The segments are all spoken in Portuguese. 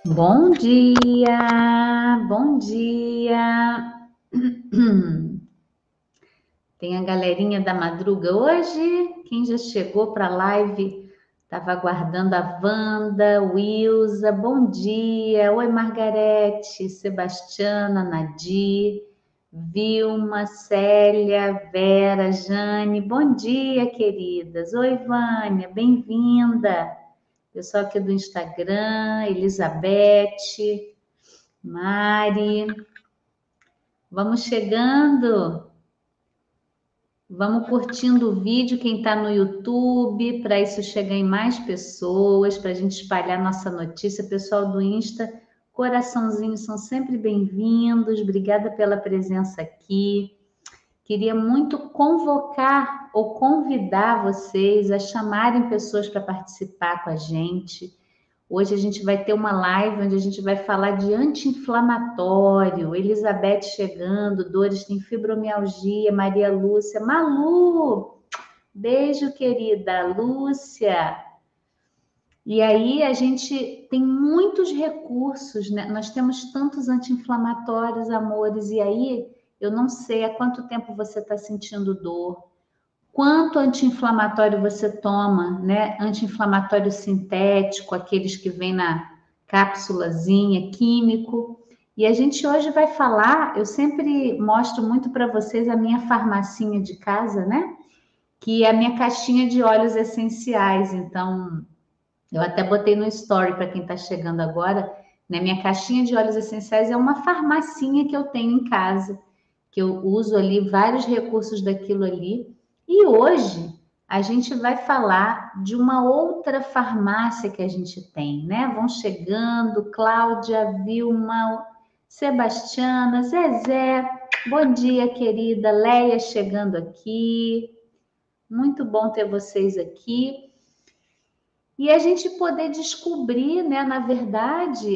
Bom dia, bom dia. Tem a galerinha da madruga hoje. Quem já chegou para a live estava aguardando a Wanda, Wilza. Bom dia. Oi, Margarete, Sebastiana, Nadir, Vilma, Célia, Vera, Jane. Bom dia, queridas. Oi, Vânia, bem-vinda. Pessoal aqui do Instagram, Elizabeth, Mari, vamos chegando, vamos curtindo o vídeo, quem está no YouTube, para isso chegar em mais pessoas, para a gente espalhar nossa notícia. Pessoal do Insta, coraçãozinhos são sempre bem-vindos, obrigada pela presença aqui. Queria muito convocar ou convidar vocês a chamarem pessoas para participar com a gente. Hoje a gente vai ter uma live onde a gente vai falar de anti-inflamatório. Elizabeth chegando, Dores tem fibromialgia, Maria Lúcia. Malu, beijo, querida. Lúcia. E aí a gente tem muitos recursos, né? Nós temos tantos anti-inflamatórios, amores, e aí eu não sei há quanto tempo você está sentindo dor. Quanto anti-inflamatório você toma, né? Anti-inflamatório sintético, aqueles que vêm na cápsulazinha, químico. E a gente hoje vai falar, eu sempre mostro muito para vocês a minha farmacinha de casa, né? Que é a minha caixinha de óleos essenciais. Então, eu até botei no story para quem está chegando agora, né? Minha caixinha de óleos essenciais é uma farmacinha que eu tenho em casa, que eu uso ali vários recursos daquilo ali. E hoje a gente vai falar de uma outra farmácia que a gente tem, né? Vão chegando, Cláudia, Vilma, Sebastiana, Zezé. Bom dia, querida. Leia chegando aqui. Muito bom ter vocês aqui. E a gente poder descobrir, né? Na verdade,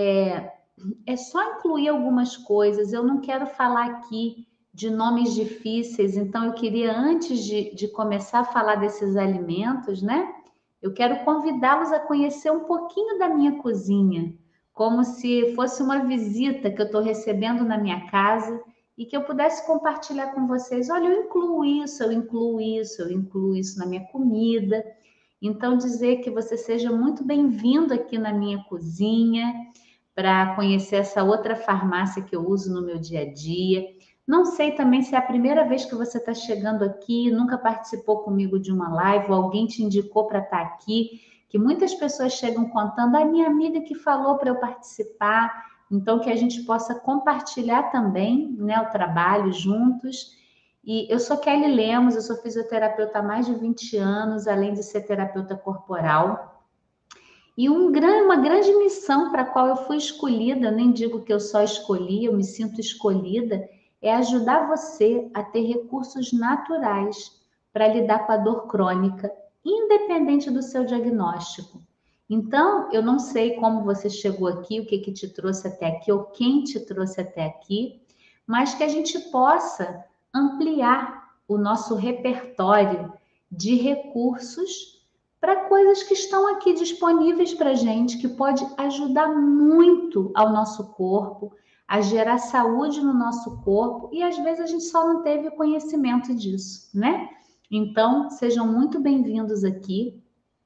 é só incluir algumas coisas. Eu não quero falar aqui de nomes difíceis, então eu queria, antes de começar a falar desses alimentos, né? Eu quero convidá-los a conhecer um pouquinho da minha cozinha, como se fosse uma visita que eu estou recebendo na minha casa e que eu pudesse compartilhar com vocês. Olha, eu incluo isso, eu incluo isso, eu incluo isso na minha comida. Então, dizer que você seja muito bem-vindo aqui na minha cozinha, para conhecer essa outra farmácia que eu uso no meu dia a dia. Não sei também se é a primeira vez que você está chegando aqui, nunca participou comigo de uma live, ou alguém te indicou para estar aqui, que muitas pessoas chegam contando, a minha amiga que falou para eu participar, então que a gente possa compartilhar também, né, o trabalho juntos. E eu sou Kelly Lemos, eu sou fisioterapeuta há mais de 20 anos, além de ser terapeuta corporal. E uma grande missão para a qual eu fui escolhida, nem digo que eu só escolhi, eu me sinto escolhida, é ajudar você a ter recursos naturais para lidar com a dor crônica, independente do seu diagnóstico. Então, eu não sei como você chegou aqui, o que que te trouxe até aqui, ou quem te trouxe até aqui, mas que a gente possa ampliar o nosso repertório de recursos para coisas que estão aqui disponíveis para a gente, que pode ajudar muito ao nosso corpo, a gerar saúde no nosso corpo, e às vezes a gente só não teve conhecimento disso, né? Então, sejam muito bem-vindos aqui.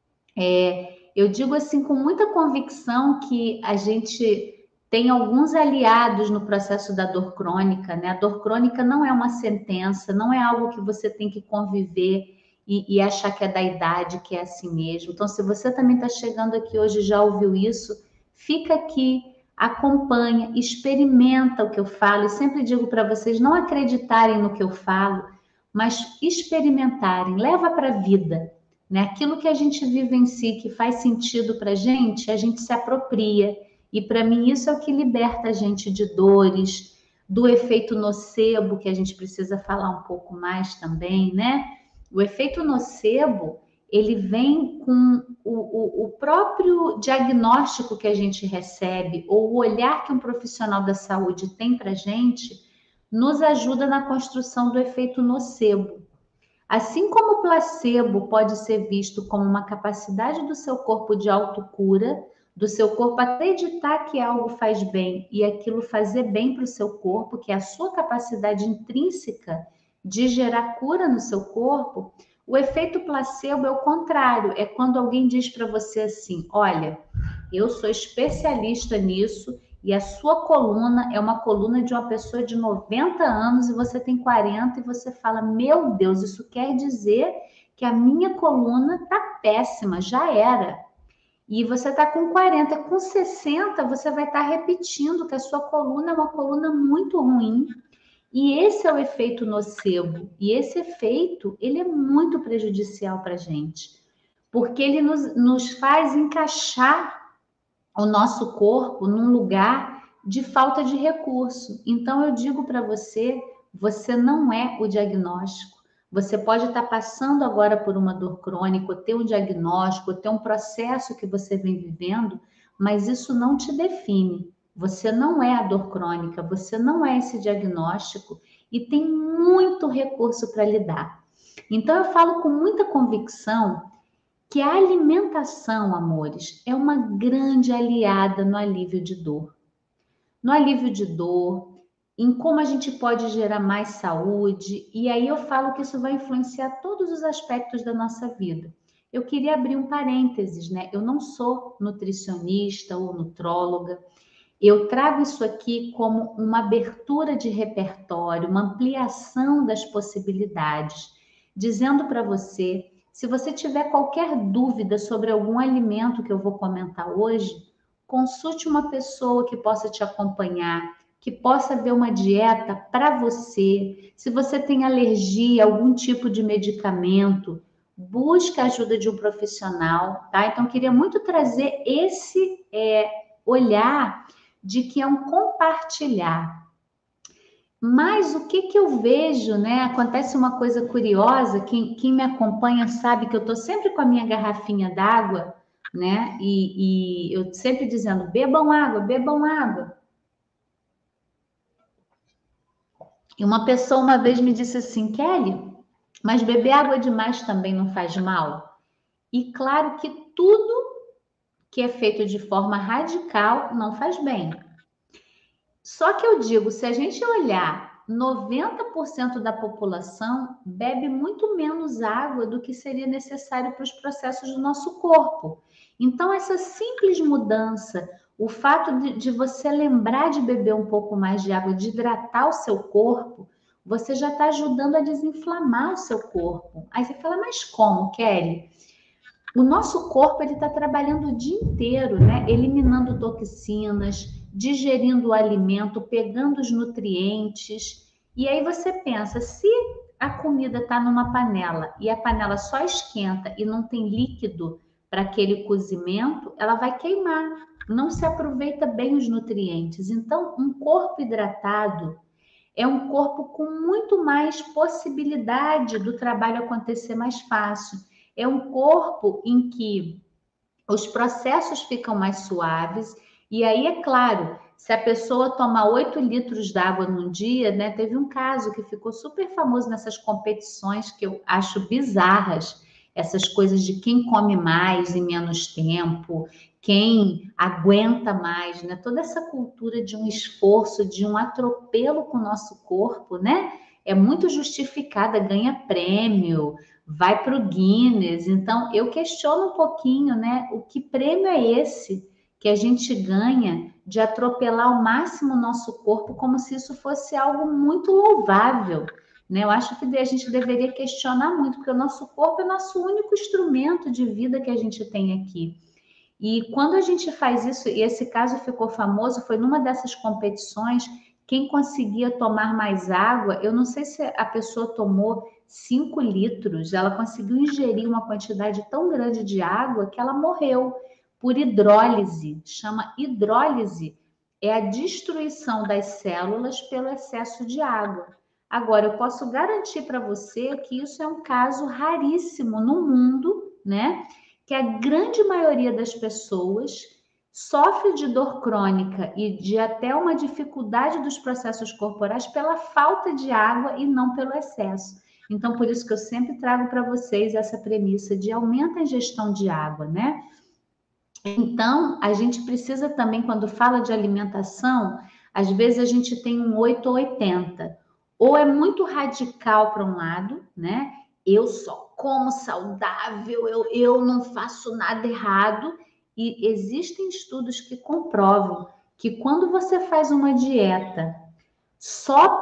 Eu digo assim com muita convicção que a gente tem alguns aliados no processo da dor crônica, né? A dor crônica não é uma sentença, não é algo que você tem que conviver e achar que é da idade, que é assim mesmo. Então, se você também está chegando aqui hoje e já ouviu isso, fica aqui, acompanha, experimenta o que eu falo. E sempre digo para vocês não acreditarem no que eu falo, mas experimentarem, leva para a vida. Né? Aquilo que a gente vive em si, que faz sentido para a gente se apropria. E para mim isso é o que liberta a gente de dores, do efeito nocebo, que a gente precisa falar um pouco mais também, né? O efeito nocebo, ele vem com o próprio diagnóstico que a gente recebe, ou o olhar que um profissional da saúde tem para a gente, nos ajuda na construção do efeito nocebo. Assim como o placebo pode ser visto como uma capacidade do seu corpo de autocura, do seu corpo acreditar que algo faz bem e aquilo fazer bem para o seu corpo, que é a sua capacidade intrínseca de gerar cura no seu corpo, o efeito placebo é o contrário, é quando alguém diz para você assim: olha, eu sou especialista nisso e a sua coluna é uma coluna de uma pessoa de 90 anos e você tem 40 e você fala: meu Deus, isso quer dizer que a minha coluna tá péssima, já era. E você está com 40, com 60 você vai estar repetindo que a sua coluna é uma coluna muito ruim. E esse é o efeito nocebo. E esse efeito, ele é muito prejudicial para a gente. Porque ele nos faz encaixar o nosso corpo num lugar de falta de recurso. Então, eu digo para você, você não é o diagnóstico. Você pode estar passando agora por uma dor crônica, ter um diagnóstico, ter um processo que você vem vivendo, mas isso não te define. Você não é a dor crônica, você não é esse diagnóstico e tem muito recurso para lidar. Então, eu falo com muita convicção que a alimentação, amores, é uma grande aliada no alívio de dor. No alívio de dor, em como a gente pode gerar mais saúde, e aí eu falo que isso vai influenciar todos os aspectos da nossa vida. Eu queria abrir um parênteses, né? Eu não sou nutricionista ou nutróloga. Eu trago isso aqui como uma abertura de repertório, uma ampliação das possibilidades, dizendo para você, se você tiver qualquer dúvida sobre algum alimento que eu vou comentar hoje, consulte uma pessoa que possa te acompanhar, que possa ver uma dieta para você. Se você tem alergia a algum tipo de medicamento, busque a ajuda de um profissional, tá? Então, eu queria muito trazer esse olhar de que é um compartilhar. Mas o que eu vejo, né? Acontece uma coisa curiosa, quem me acompanha sabe que eu estou sempre com a minha garrafinha d'água, né? E eu sempre dizendo, bebam água, bebam água. E uma pessoa uma vez me disse assim, Kelly, mas beber água demais também não faz mal? E claro que tudo que é feito de forma radical não faz bem. Só que eu digo, se a gente olhar 90% da população bebe muito menos água do que seria necessário para os processos do nosso corpo. Então, essa simples mudança, o fato de você lembrar de beber um pouco mais de água, de hidratar o seu corpo, você já está ajudando a desinflamar o seu corpo. Aí você fala, mas como, Kelly? O nosso corpo ele está trabalhando o dia inteiro, né? Eliminando toxinas, digerindo o alimento, pegando os nutrientes. E aí você pensa, se a comida está numa panela e a panela só esquenta e não tem líquido para aquele cozimento, ela vai queimar, não se aproveita bem os nutrientes. Então, um corpo hidratado é um corpo com muito mais possibilidade do trabalho acontecer mais fácil. É um corpo em que os processos ficam mais suaves. E aí, é claro, se a pessoa tomar 8 litros d'água num dia, né? Teve um caso que ficou super famoso nessas competições que eu acho bizarras, essas coisas de quem come mais em menos tempo, quem aguenta mais, né? Toda essa cultura de um esforço, de um atropelo com o nosso corpo, né? É muito justificada, ganha prêmio, vai para o Guinness. Então, eu questiono um pouquinho, né? O que prêmio é esse que a gente ganha de atropelar ao máximo o nosso corpo como se isso fosse algo muito louvável, né? Eu acho que a gente deveria questionar muito, porque o nosso corpo é o nosso único instrumento de vida que a gente tem aqui. E quando a gente faz isso, e esse caso ficou famoso, foi numa dessas competições, quem conseguia tomar mais água, eu não sei se a pessoa tomou 5 litros, ela conseguiu ingerir uma quantidade tão grande de água que ela morreu por hidrólise. Chama hidrólise, é a destruição das células pelo excesso de água. Agora, eu posso garantir para você que isso é um caso raríssimo no mundo, né? Que a grande maioria das pessoas sofre de dor crônica e de até uma dificuldade dos processos corporais pela falta de água e não pelo excesso. Então, por isso que eu sempre trago para vocês essa premissa de aumenta a ingestão de água, né? Então, a gente precisa também, quando fala de alimentação, às vezes a gente tem um 8 ou 80. Ou é muito radical para um lado, né? Eu só como saudável, eu não faço nada errado. E existem estudos que comprovam que quando você faz uma dieta só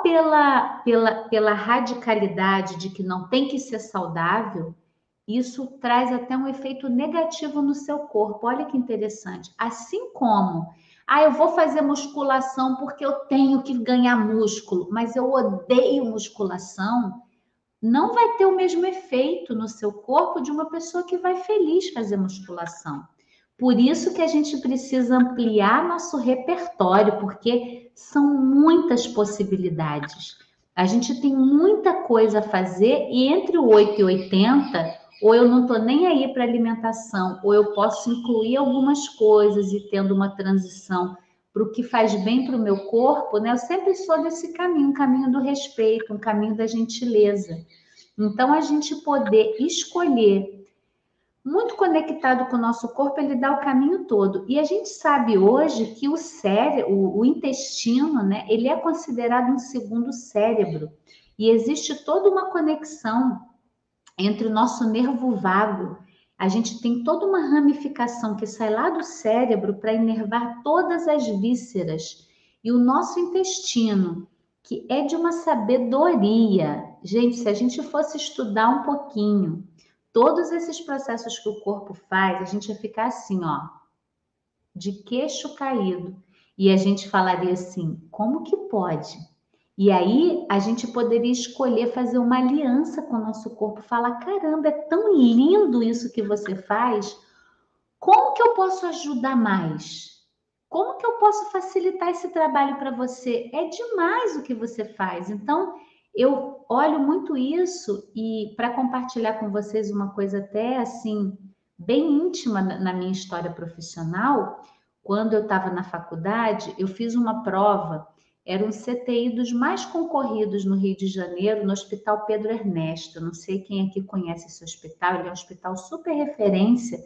pela radicalidade de que não tem que ser saudável, isso traz até um efeito negativo no seu corpo. Olha que interessante. Assim como, eu vou fazer musculação porque eu tenho que ganhar músculo, mas eu odeio musculação, não vai ter o mesmo efeito no seu corpo de uma pessoa que vai feliz fazer musculação. Por isso que a gente precisa ampliar nosso repertório, porque são muitas possibilidades. A gente tem muita coisa a fazer e entre o 8 e 80, ou eu não estou nem aí para alimentação, ou eu posso incluir algumas coisas e tendo uma transição para o que faz bem para o meu corpo, né? Eu sempre sou desse caminho, um caminho do respeito, um caminho da gentileza. Então, a gente poder escolher, muito conectado com o nosso corpo, ele dá o caminho todo. E a gente sabe hoje que o cérebro, o intestino, né, ele é considerado um segundo cérebro. E existe toda uma conexão entre o nosso nervo vago. A gente tem toda uma ramificação que sai lá do cérebro para inervar todas as vísceras. E o nosso intestino, que é de uma sabedoria. Gente, se a gente fosse estudar um pouquinho todos esses processos que o corpo faz, a gente ia ficar assim, ó, de queixo caído. E a gente falaria assim: como que pode? E aí a gente poderia escolher fazer uma aliança com o nosso corpo, falar: caramba, é tão lindo isso que você faz. Como que eu posso ajudar mais? Como que eu posso facilitar esse trabalho para você? É demais o que você faz. Então, eu olho muito isso e para compartilhar com vocês uma coisa até assim, bem íntima na minha história profissional, quando eu estava na faculdade, eu fiz uma prova, era um CTI dos mais concorridos no Rio de Janeiro, no Hospital Pedro Ernesto. Não sei quem aqui conhece esse hospital, ele é um hospital super referência.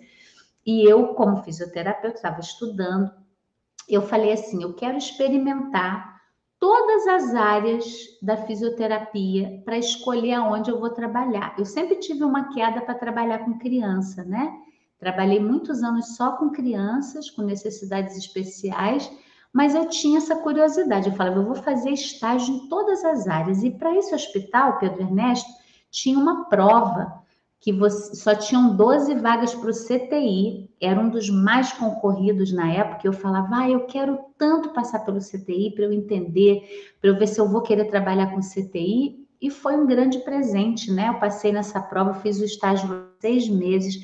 E eu, como fisioterapeuta, estava estudando. Eu falei assim: eu quero experimentar todas as áreas da fisioterapia para escolher aonde eu vou trabalhar. Eu sempre tive uma queda para trabalhar com criança, né? Trabalhei muitos anos só com crianças com necessidades especiais, mas eu tinha essa curiosidade. Eu falava: eu vou fazer estágio em todas as áreas. E para esse hospital, Pedro Ernesto, tinha uma prova que só tinham 12 vagas para o CTI, era um dos mais concorridos na época. Eu falava: eu quero tanto passar pelo CTI para eu entender, para eu ver se eu vou querer trabalhar com CTI. E foi um grande presente, né? Eu passei nessa prova, fiz o estágio 6 meses,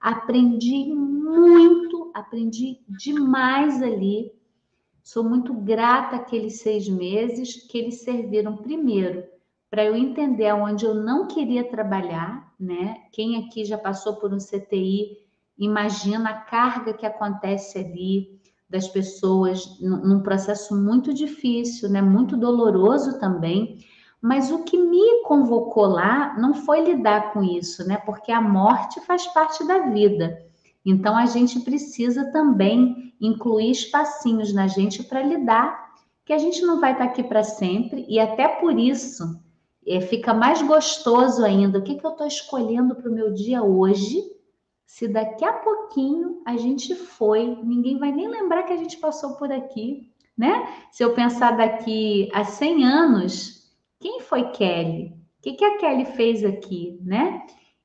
aprendi muito, aprendi demais ali. Sou muito grata àqueles 6 meses que eles serviram primeiro para eu entender aonde eu não queria trabalhar, né? Quem aqui já passou por um CTI, imagina a carga que acontece ali das pessoas num processo muito difícil, né? Muito doloroso também. Mas o que me convocou lá não foi lidar com isso, né? Porque a morte faz parte da vida. Então a gente precisa também incluir espacinhos na gente para lidar, que a gente não vai estar aqui para sempre, e até por isso fica mais gostoso ainda. O que eu estou escolhendo para o meu dia hoje? Se daqui a pouquinho a gente foi, ninguém vai nem lembrar que a gente passou por aqui, né? Se eu pensar daqui a 100 anos, quem foi Kelly? O que a Kelly fez aqui, né?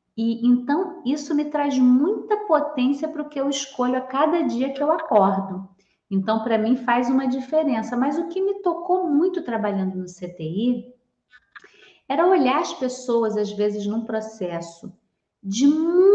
E então isso me traz muita potência para o que eu escolho a cada dia que eu acordo. Então, para mim faz uma diferença. Mas o que me tocou muito trabalhando no CTI era olhar as pessoas, às vezes, num processo de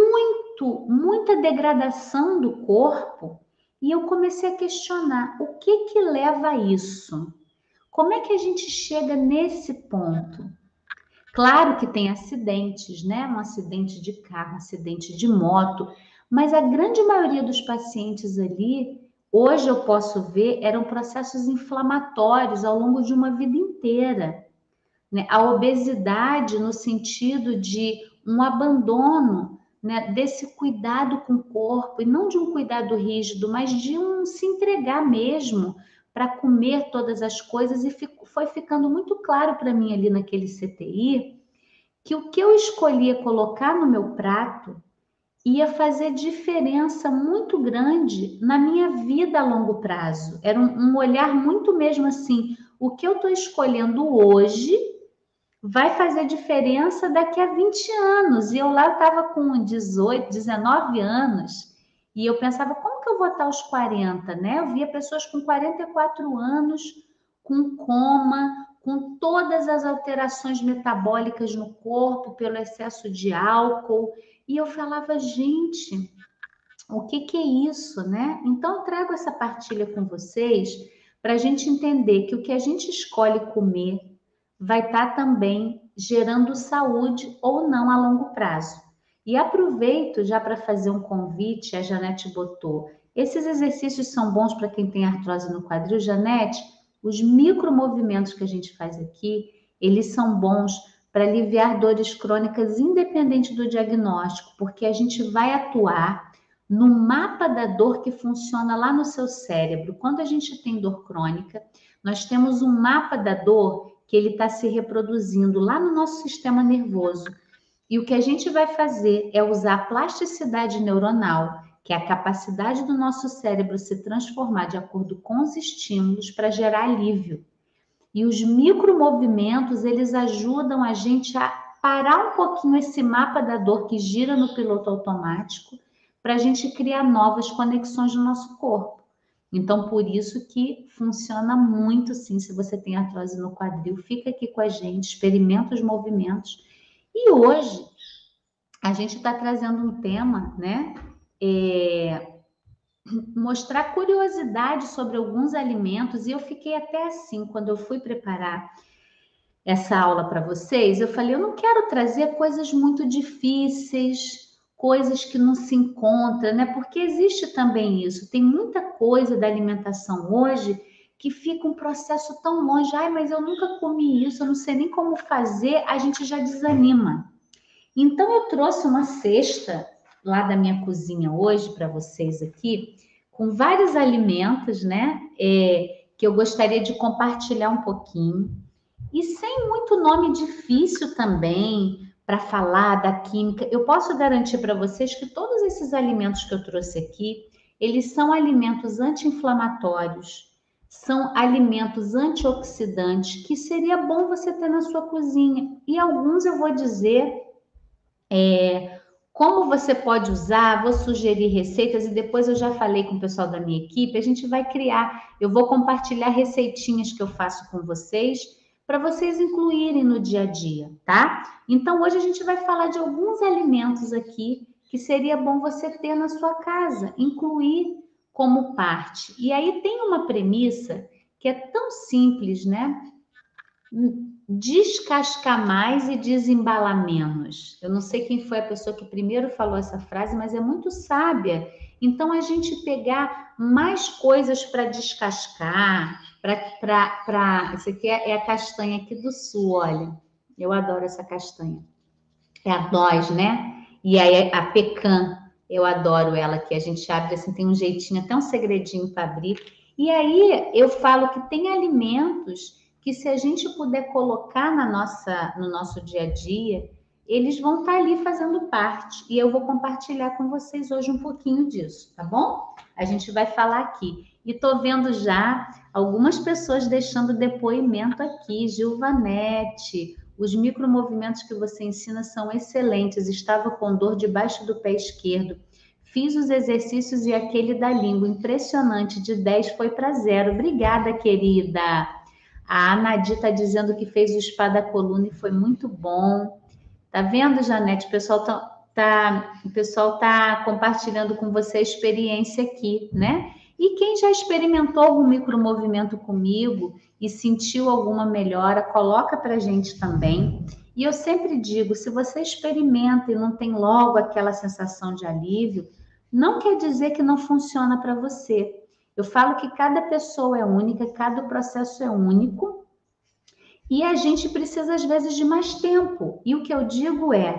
muita degradação do corpo, e eu comecei a questionar o que leva a isso? Como é que a gente chega nesse ponto? Claro que tem acidentes, né? Um acidente de carro, um acidente de moto, mas a grande maioria dos pacientes ali, hoje eu posso ver, eram processos inflamatórios ao longo de uma vida inteira, né? A obesidade no sentido de um abandono né, desse cuidado com o corpo, e não de um cuidado rígido, mas de um se entregar mesmo para comer todas as coisas, e foi ficando muito claro para mim ali naquele CTI que o que eu escolhia colocar no meu prato ia fazer diferença muito grande na minha vida a longo prazo. Era um olhar muito mesmo assim, o que eu estou escolhendo hoje vai fazer diferença daqui a 20 anos. E eu lá estava com 18, 19 anos, e eu pensava, como que eu vou estar aos 40, né? Eu via pessoas com 44 anos, com coma, com todas as alterações metabólicas no corpo, pelo excesso de álcool, e eu falava, gente, o que que é isso, né? Então, eu trago essa partilha com vocês para a gente entender que o que a gente escolhe comer vai estar também gerando saúde ou não a longo prazo. E aproveito já para fazer um convite, a Janete botou. Esses exercícios são bons para quem tem artrose no quadril, Janete. Os micromovimentos que a gente faz aqui, eles são bons para aliviar dores crônicas independente do diagnóstico, porque a gente vai atuar no mapa da dor que funciona lá no seu cérebro. Quando a gente tem dor crônica, nós temos um mapa da dor que ele está se reproduzindo lá no nosso sistema nervoso. E o que a gente vai fazer é usar a plasticidade neuronal, que é a capacidade do nosso cérebro se transformar de acordo com os estímulos para gerar alívio. E os micromovimentos, eles ajudam a gente a parar um pouquinho esse mapa da dor que gira no piloto automático, para a gente criar novas conexões no nosso corpo. Então, por isso que funciona muito, sim, se você tem artrose no quadril, fica aqui com a gente, experimenta os movimentos. E hoje, a gente está trazendo um tema, né? Mostrar curiosidade sobre alguns alimentos, e eu fiquei até assim, quando eu fui preparar essa aula para vocês, eu falei, eu não quero trazer coisas muito difíceis, coisas que não se encontram, né? Porque existe também isso, tem muita coisa da alimentação hoje que fica um processo tão longe. Ai, mas eu nunca comi isso, eu não sei nem como fazer, a gente já desanima. Então eu trouxe uma cesta lá da minha cozinha hoje para vocês aqui, com vários alimentos, né? Que eu gostaria de compartilhar um pouquinho. E sem muito nome difícil também para falar da química, eu posso garantir para vocês que todos esses alimentos que eu trouxe aqui, eles são alimentos anti-inflamatórios, são alimentos antioxidantes que seria bom você ter na sua cozinha. E alguns eu vou dizer como você pode usar, vou sugerir receitas, e depois eu já falei com o pessoal da minha equipe, a gente vai criar, eu vou compartilhar receitinhas que eu faço com vocês, para vocês incluírem no dia a dia, tá? Então, hoje a gente vai falar de alguns alimentos aqui que seria bom você ter na sua casa, incluir como parte. E aí tem uma premissa que é tão simples, né? Descascar mais e desembalar menos. Eu não sei quem foi a pessoa que primeiro falou essa frase, mas é muito sábia. Então, a gente pegar mais coisas para descascar, Isso aqui é a castanha aqui do sul, olha. Eu adoro essa castanha. É a noz, né? E aí a pecan, eu adoro ela, que a gente abre assim, tem um jeitinho, até um segredinho para abrir. E aí eu falo que tem alimentos que, se a gente puder colocar no nosso dia a dia, eles vão estar ali fazendo parte. E eu vou compartilhar com vocês hoje um pouquinho disso, tá bom? A gente vai falar aqui. E tô vendo já algumas pessoas deixando depoimento aqui. Gilvanete, os micromovimentos que você ensina são excelentes. Estava com dor debaixo do pé esquerdo. Fiz os exercícios e aquele da língua, impressionante, de 10 foi para 0. Obrigada, querida. A Anadi está dizendo que fez o spa da coluna e foi muito bom. Tá vendo, Janete? O pessoal tá compartilhando com você a experiência aqui, né? E quem já experimentou algum micromovimento comigo e sentiu alguma melhora, coloca pra gente também. E eu sempre digo, se você experimenta e não tem logo aquela sensação de alívio, não quer dizer que não funciona para você. Eu falo que cada pessoa é única, cada processo é único, e a gente precisa, às vezes, de mais tempo. E o que eu digo é,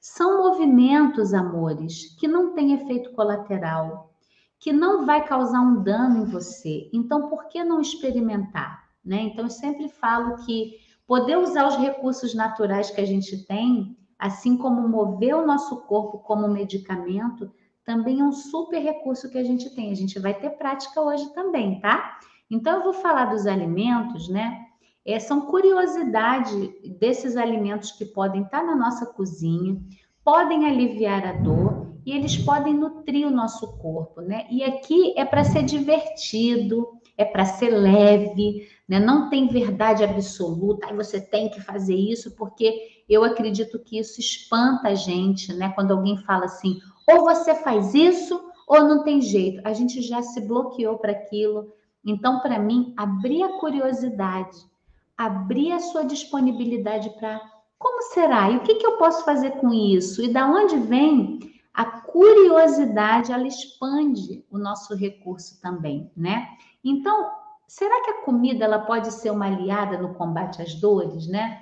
São movimentos, amores, que não têm efeito colateral, que não vai causar um dano em você. Então, por que não experimentar, né? Então, eu sempre falo que poder usar os recursos naturais que a gente tem, assim como mover o nosso corpo como medicamento, também é um super recurso que a gente tem. A gente vai ter prática hoje também, tá? Então, eu vou falar dos alimentos, né? São curiosidade desses alimentos que podem estar na nossa cozinha, podem aliviar a dor e eles podem nutrir o nosso corpo, né? E aqui é para ser divertido, é para ser leve, né? Não tem verdade absoluta, aí você tem que fazer isso, porque eu acredito que isso espanta a gente, né? Quando alguém fala assim, ou você faz isso, ou não tem jeito. A gente já se bloqueou para aquilo. Então, para mim, abrir a curiosidade, abrir a sua disponibilidade para como será? E o que eu posso fazer com isso? E da onde vem a curiosidade? Ela expande o nosso recurso também, né? Então, será que a comida ela pode ser uma aliada no combate às dores, né?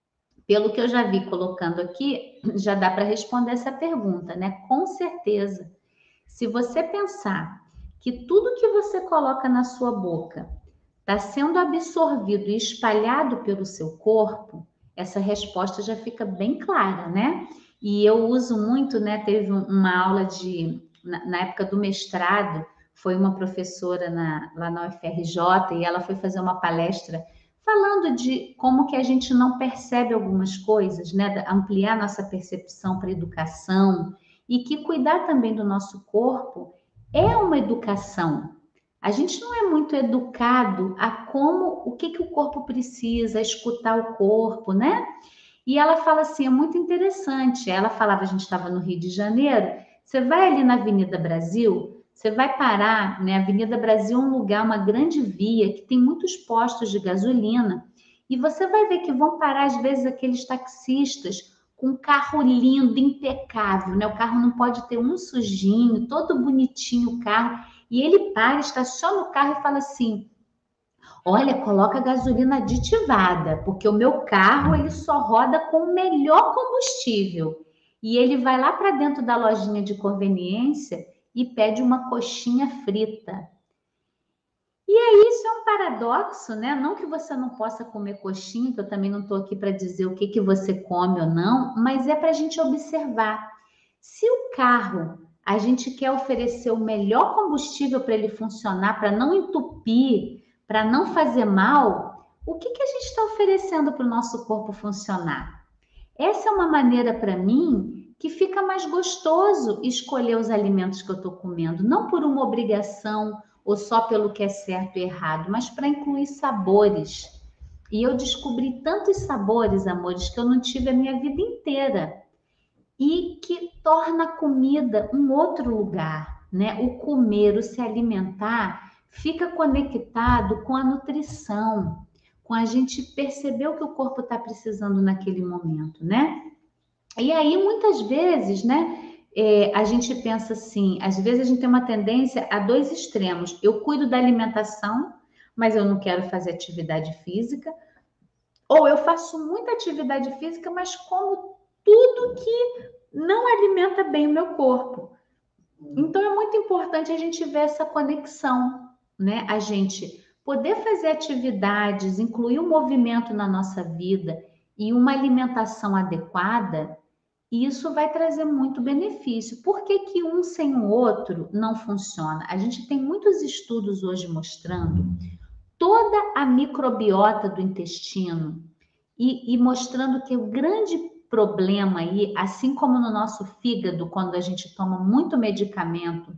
Pelo que eu já vi colocando aqui, já dá para responder essa pergunta, né? Com certeza. Se você pensar que tudo que você coloca na sua boca está sendo absorvido e espalhado pelo seu corpo, essa resposta já fica bem clara, né? E eu uso muito, né? Teve uma aula na época do mestrado, foi uma professora lá na UFRJ e ela foi fazer uma palestra falando de como que a gente não percebe algumas coisas, né? Ampliar nossa percepção para a educação e que cuidar também do nosso corpo é uma educação. A gente não é muito educado a como, o que o corpo precisa, a escutar o corpo, né? E ela fala assim, é muito interessante. Ela falava, a gente estava no Rio de Janeiro, você vai ali na Avenida Brasil, você vai parar, né? A Avenida Brasil é um lugar, uma grande via que tem muitos postos de gasolina, e você vai ver que vão parar às vezes aqueles taxistas com um carro lindo, impecável, né? O carro não pode ter um sujinho, todo bonitinho o carro. E ele para, estaciona o carro e fala assim: olha, coloca gasolina aditivada, porque o meu carro ele só roda com o melhor combustível. E ele vai lá para dentro da lojinha de conveniência e pede uma coxinha frita. E aí, isso é um paradoxo, né? Não que você não possa comer coxinha, que eu também não estou aqui para dizer o que você come ou não, mas é para a gente observar. Se o carro a gente quer oferecer o melhor combustível para ele funcionar, para não entupir, para não fazer mal, o que a gente está oferecendo para o nosso corpo funcionar? Essa é uma maneira para mim que fica mais gostoso escolher os alimentos que eu estou comendo, não por uma obrigação ou só pelo que é certo e errado, mas para incluir sabores. E eu descobri tantos sabores, amores, que eu não tive a minha vida inteira e que torna a comida um outro lugar, né? O comer, o se alimentar, fica conectado com a nutrição, com a gente perceber o que o corpo está precisando naquele momento, né? E aí, muitas vezes, né, a gente pensa assim, às vezes a gente tem uma tendência a dois extremos. Eu cuido da alimentação, mas eu não quero fazer atividade física, ou eu faço muita atividade física, mas como tudo que não alimenta bem o meu corpo. Então é muito importante a gente ver essa conexão, né? A gente poder fazer atividades, incluir o movimento na nossa vida e uma alimentação adequada, isso vai trazer muito benefício. Por que que um sem o outro não funciona? A gente tem muitos estudos hoje mostrando toda a microbiota do intestino e mostrando que o grande problema aí, assim como no nosso fígado, quando a gente toma muito medicamento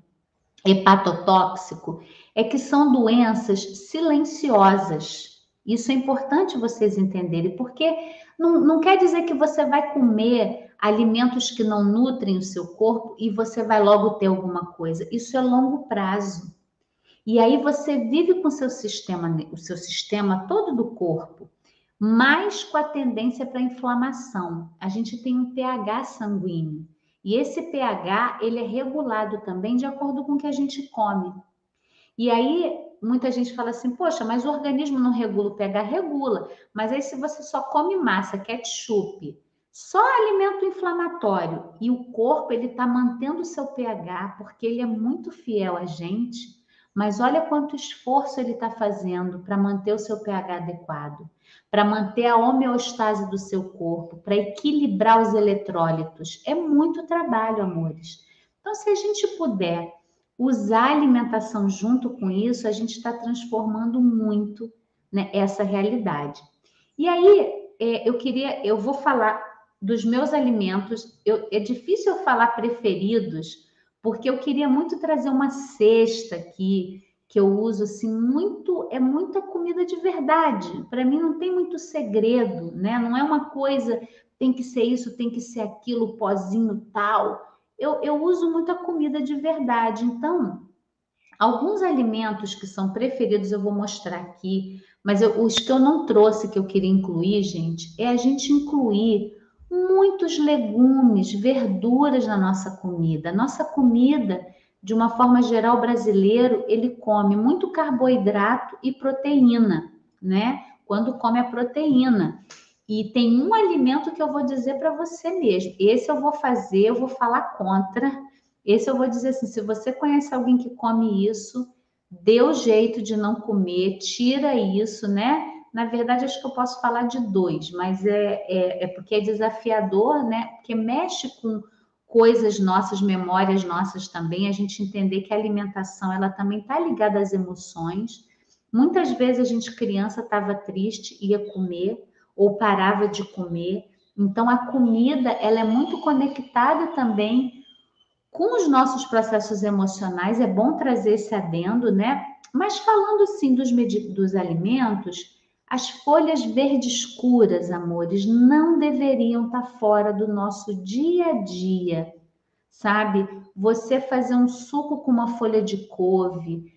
hepatotóxico, é que são doenças silenciosas. Isso é importante vocês entenderem, porque não quer dizer que você vai comer alimentos que não nutrem o seu corpo e você vai logo ter alguma coisa. Isso é longo prazo. E aí você vive com o seu sistema todo do corpo, mas com a tendência para inflamação. A gente tem um pH sanguíneo. E esse pH, ele é regulado também de acordo com o que a gente come. E aí, muita gente fala assim, poxa, mas o organismo não regula o pH? Regula. Mas aí, se você só come massa, ketchup, Só alimento inflamatório e o corpo ele está mantendo o seu pH porque ele é muito fiel a gente, mas olha quanto esforço ele está fazendo para manter o seu pH adequado, para manter a homeostase do seu corpo, para equilibrar os eletrólitos. É muito trabalho, amores. Então, se a gente puder usar a alimentação junto com isso, a gente está transformando muito, né, essa realidade. E aí, eu vou falar dos meus alimentos. É difícil eu falar preferidos, porque eu queria muito trazer uma cesta aqui que eu uso assim muito, é muita comida de verdade. Para mim não tem muito segredo, né? Não é uma coisa tem que ser isso, tem que ser aquilo, pozinho tal. Eu uso muita comida de verdade. Então, alguns alimentos que são preferidos eu vou mostrar aqui, mas os que eu não trouxe, que eu queria incluir, gente, é a gente incluir muitos legumes, verduras na nossa comida. Nossa comida, de uma forma geral, brasileiro, ele come muito carboidrato e proteína, né? Quando come a proteína. E tem um alimento que eu vou dizer para você mesmo. Esse eu vou fazer, eu vou falar contra. Esse eu vou dizer assim: se você conhece alguém que come isso, dê o jeito de não comer, tira isso, né? Na verdade, acho que eu posso falar de dois, mas é porque é desafiador, né? Porque mexe com coisas nossas, memórias nossas também, a gente entender que a alimentação ela também está ligada às emoções. Muitas vezes a gente, criança, estava triste, ia comer, ou parava de comer. Então, a comida ela é muito conectada também com os nossos processos emocionais. É bom trazer esse adendo, né? Mas falando sim dos alimentos, as folhas verdes escuras, amores, não deveriam estar fora do nosso dia a dia, sabe? Você fazer um suco com uma folha de couve,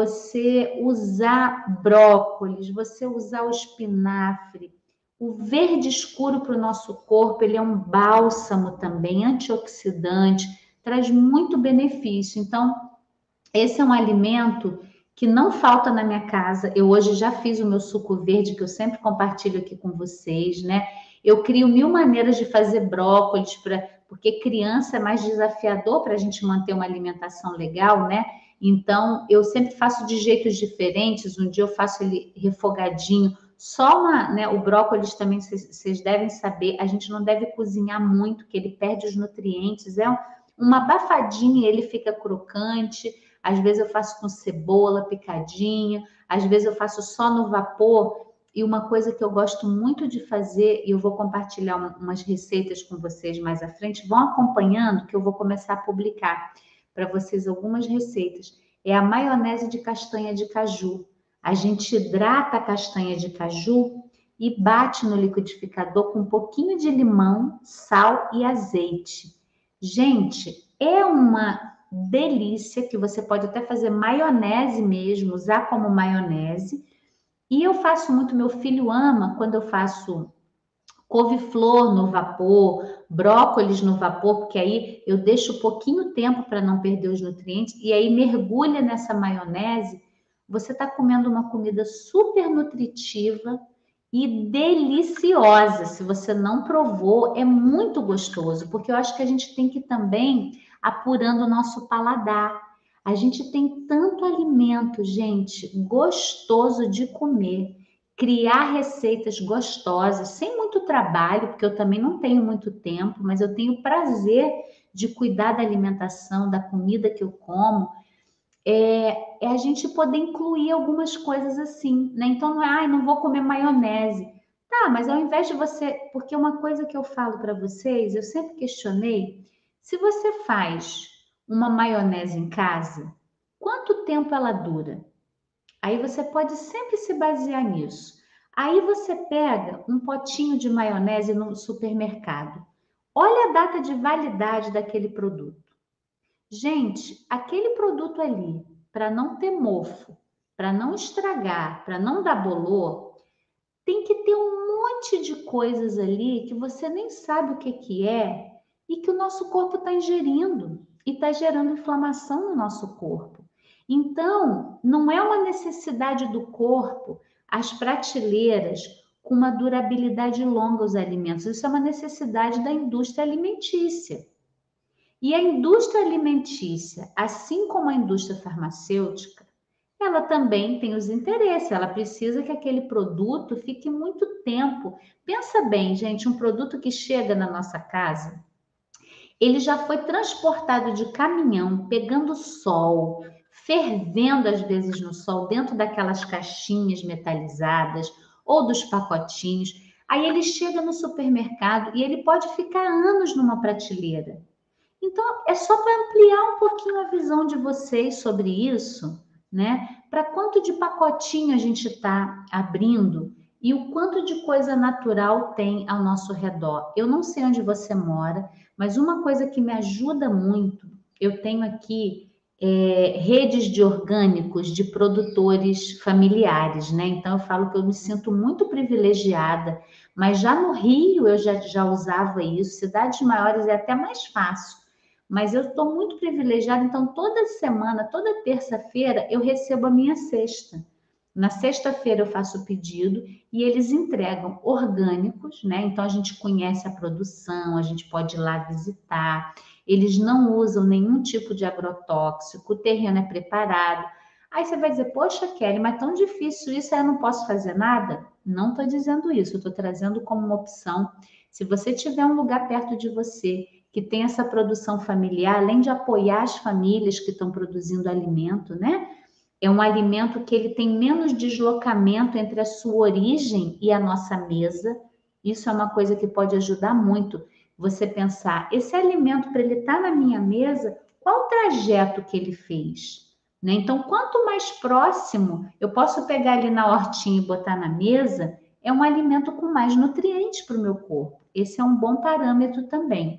você usar brócolis, você usar o espinafre. O verde escuro para o nosso corpo, ele é um bálsamo também, antioxidante, traz muito benefício. Então, esse é um alimento que não falta na minha casa. Eu hoje já fiz o meu suco verde, que eu sempre compartilho aqui com vocês, né? Eu crio mil maneiras de fazer brócolis, porque criança é mais desafiador para a gente manter uma alimentação legal, né? Então, eu sempre faço de jeitos diferentes. Um dia eu faço ele refogadinho. Só uma, né? O brócolis também, vocês devem saber, a gente não deve cozinhar muito, que ele perde os nutrientes. É uma abafadinha, ele fica crocante. Às vezes eu faço com cebola picadinha, às vezes eu faço só no vapor. E uma coisa que eu gosto muito de fazer, e eu vou compartilhar umas receitas com vocês mais à frente, vão acompanhando que eu vou começar a publicar para vocês algumas receitas. É a maionese de castanha de caju. A gente hidrata a castanha de caju e bate no liquidificador com um pouquinho de limão, sal e azeite. Gente, é uma delícia, que você pode até fazer maionese mesmo, usar como maionese. E eu faço muito, meu filho ama quando eu faço couve-flor no vapor, brócolis no vapor, porque aí eu deixo pouquinho tempo para não perder os nutrientes, e aí mergulha nessa maionese, você está comendo uma comida super nutritiva e deliciosa. Se você não provou, é muito gostoso, porque eu acho que a gente tem que também apurando o nosso paladar. A gente tem tanto alimento, gente, gostoso de comer. Criar receitas gostosas, sem muito trabalho, porque eu também não tenho muito tempo, mas eu tenho prazer de cuidar da alimentação, da comida que eu como. É a gente poder incluir algumas coisas assim, né? Então não é, ai, não vou comer maionese. Tá, mas ao invés de você, porque uma coisa que eu falo para vocês, eu sempre questionei, se você faz uma maionese em casa, quanto tempo ela dura? Aí você pode sempre se basear nisso. Aí você pega um potinho de maionese no supermercado. Olha a data de validade daquele produto. Gente, aquele produto ali, para não ter mofo, para não estragar, para não dar bolor, tem que ter um monte de coisas ali que você nem sabe o que que é e que o nosso corpo está ingerindo e está gerando inflamação no nosso corpo. Então, não é uma necessidade do corpo as prateleiras com uma durabilidade longa os alimentos. Isso é uma necessidade da indústria alimentícia. E a indústria alimentícia, assim como a indústria farmacêutica, ela também tem os interesses, ela precisa que aquele produto fique muito tempo. Pensa bem, gente, um produto que chega na nossa casa, ele já foi transportado de caminhão, pegando sol, fervendo às vezes no sol, dentro daquelas caixinhas metalizadas ou dos pacotinhos. Aí ele chega no supermercado e ele pode ficar anos numa prateleira. Então, é só para ampliar um pouquinho a visão de vocês sobre isso, né? Para quanto de pacotinho a gente está abrindo e o quanto de coisa natural tem ao nosso redor. Eu não sei onde você mora, mas uma coisa que me ajuda muito, eu tenho aqui redes de orgânicos de produtores familiares, né? Então, eu falo que eu me sinto muito privilegiada, mas já no Rio eu já usava isso, cidades maiores é até mais fácil. Mas eu estou muito privilegiada, então toda semana, toda terça-feira, eu recebo a minha cesta. Na sexta-feira eu faço o pedido e eles entregam orgânicos, né? Então a gente conhece a produção, a gente pode ir lá visitar. Eles não usam nenhum tipo de agrotóxico, o terreno é preparado. Aí você vai dizer, poxa, Kelly, mas tão difícil isso, aí eu não posso fazer nada? Não estou dizendo isso, eu estou trazendo como uma opção. Se você tiver um lugar perto de você que tem essa produção familiar, além de apoiar as famílias que estão produzindo alimento, né? É um alimento que ele tem menos deslocamento entre a sua origem e a nossa mesa. Isso é uma coisa que pode ajudar muito você pensar, esse alimento para ele estar na minha mesa, qual o trajeto que ele fez? Né? Então, quanto mais próximo eu posso pegar ali na hortinha e botar na mesa, é um alimento com mais nutrientes para o meu corpo. Esse é um bom parâmetro também.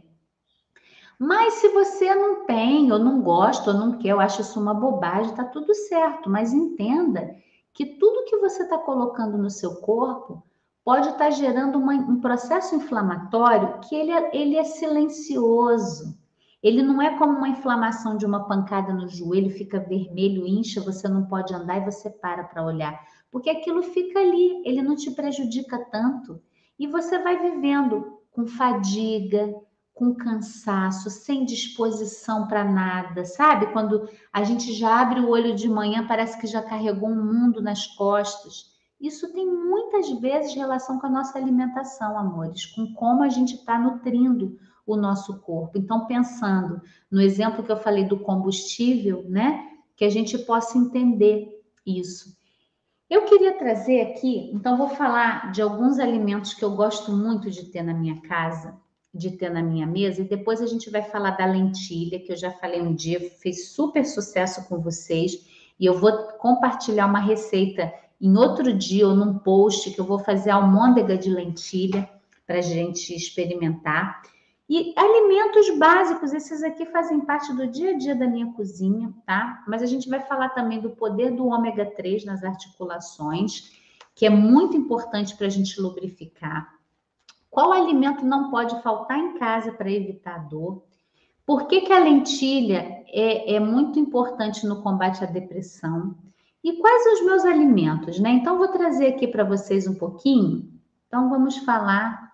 Mas se você não tem, ou não gosta, ou não quer, eu acho isso uma bobagem, tá tudo certo. Mas entenda que tudo que você está colocando no seu corpo pode estar gerando um processo inflamatório que ele é silencioso. Ele não é como uma inflamação de uma pancada no joelho, fica vermelho, incha, você não pode andar e você para olhar. Porque aquilo fica ali, ele não te prejudica tanto. E você vai vivendo com fadiga, com cansaço, sem disposição para nada, sabe? Quando a gente já abre o olho de manhã, parece que já carregou um mundo nas costas. Isso tem muitas vezes relação com a nossa alimentação, amores, com como a gente está nutrindo o nosso corpo. Então, pensando no exemplo que eu falei do combustível, né? Que a gente possa entender isso. Eu queria trazer aqui, então vou falar de alguns alimentos que eu gosto muito de ter na minha casa, de ter na minha mesa, e depois a gente vai falar da lentilha, que eu já falei um dia, fez super sucesso com vocês, e eu vou compartilhar uma receita em outro dia ou num post que eu vou fazer almôndega de lentilha para a gente experimentar. E alimentos básicos, esses aqui fazem parte do dia a dia da minha cozinha, tá? Mas a gente vai falar também do poder do ômega 3 nas articulações, que é muito importante para a gente lubrificar. Qual alimento não pode faltar em casa para evitar dor? Por que a lentilha é muito importante no combate à depressão? E quais os meus alimentos, né? Então, vou trazer aqui para vocês um pouquinho. Então, vamos falar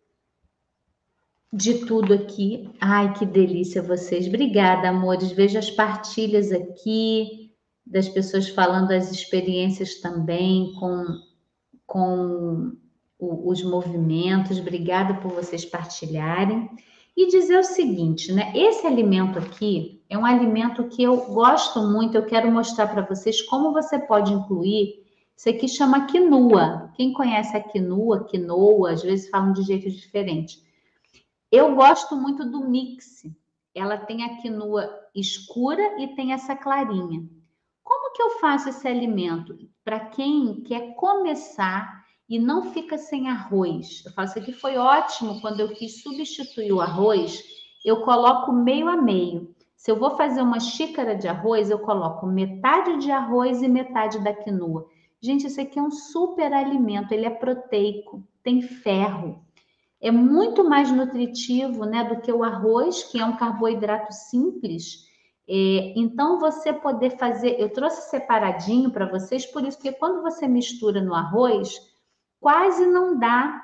de tudo aqui. Ai, que delícia vocês. Obrigada, amores. Vejo as partilhas aqui das pessoas falando das experiências também com os movimentos. Obrigada por vocês partilharem. E dizer o seguinte, né? Esse alimento aqui é um alimento que eu gosto muito. Eu quero mostrar para vocês como você pode incluir. Isso aqui chama quinoa. Quem conhece a quinoa, às vezes falam de jeitos diferentes. Eu gosto muito do mix. Ela tem a quinoa escura e tem essa clarinha. Como que eu faço esse alimento? Para quem quer começar e não fica sem arroz. Eu falo, isso aqui foi ótimo quando eu quis substituir o arroz. Eu coloco meio a meio. Se eu vou fazer uma xícara de arroz, eu coloco metade de arroz e metade da quinoa. Gente, isso aqui é um super alimento. Ele é proteico, tem ferro. É muito mais nutritivo, né, do que o arroz, que é um carboidrato simples. Então, você poder fazer... Eu trouxe separadinho para vocês, por isso que quando você mistura no arroz, quase não dá,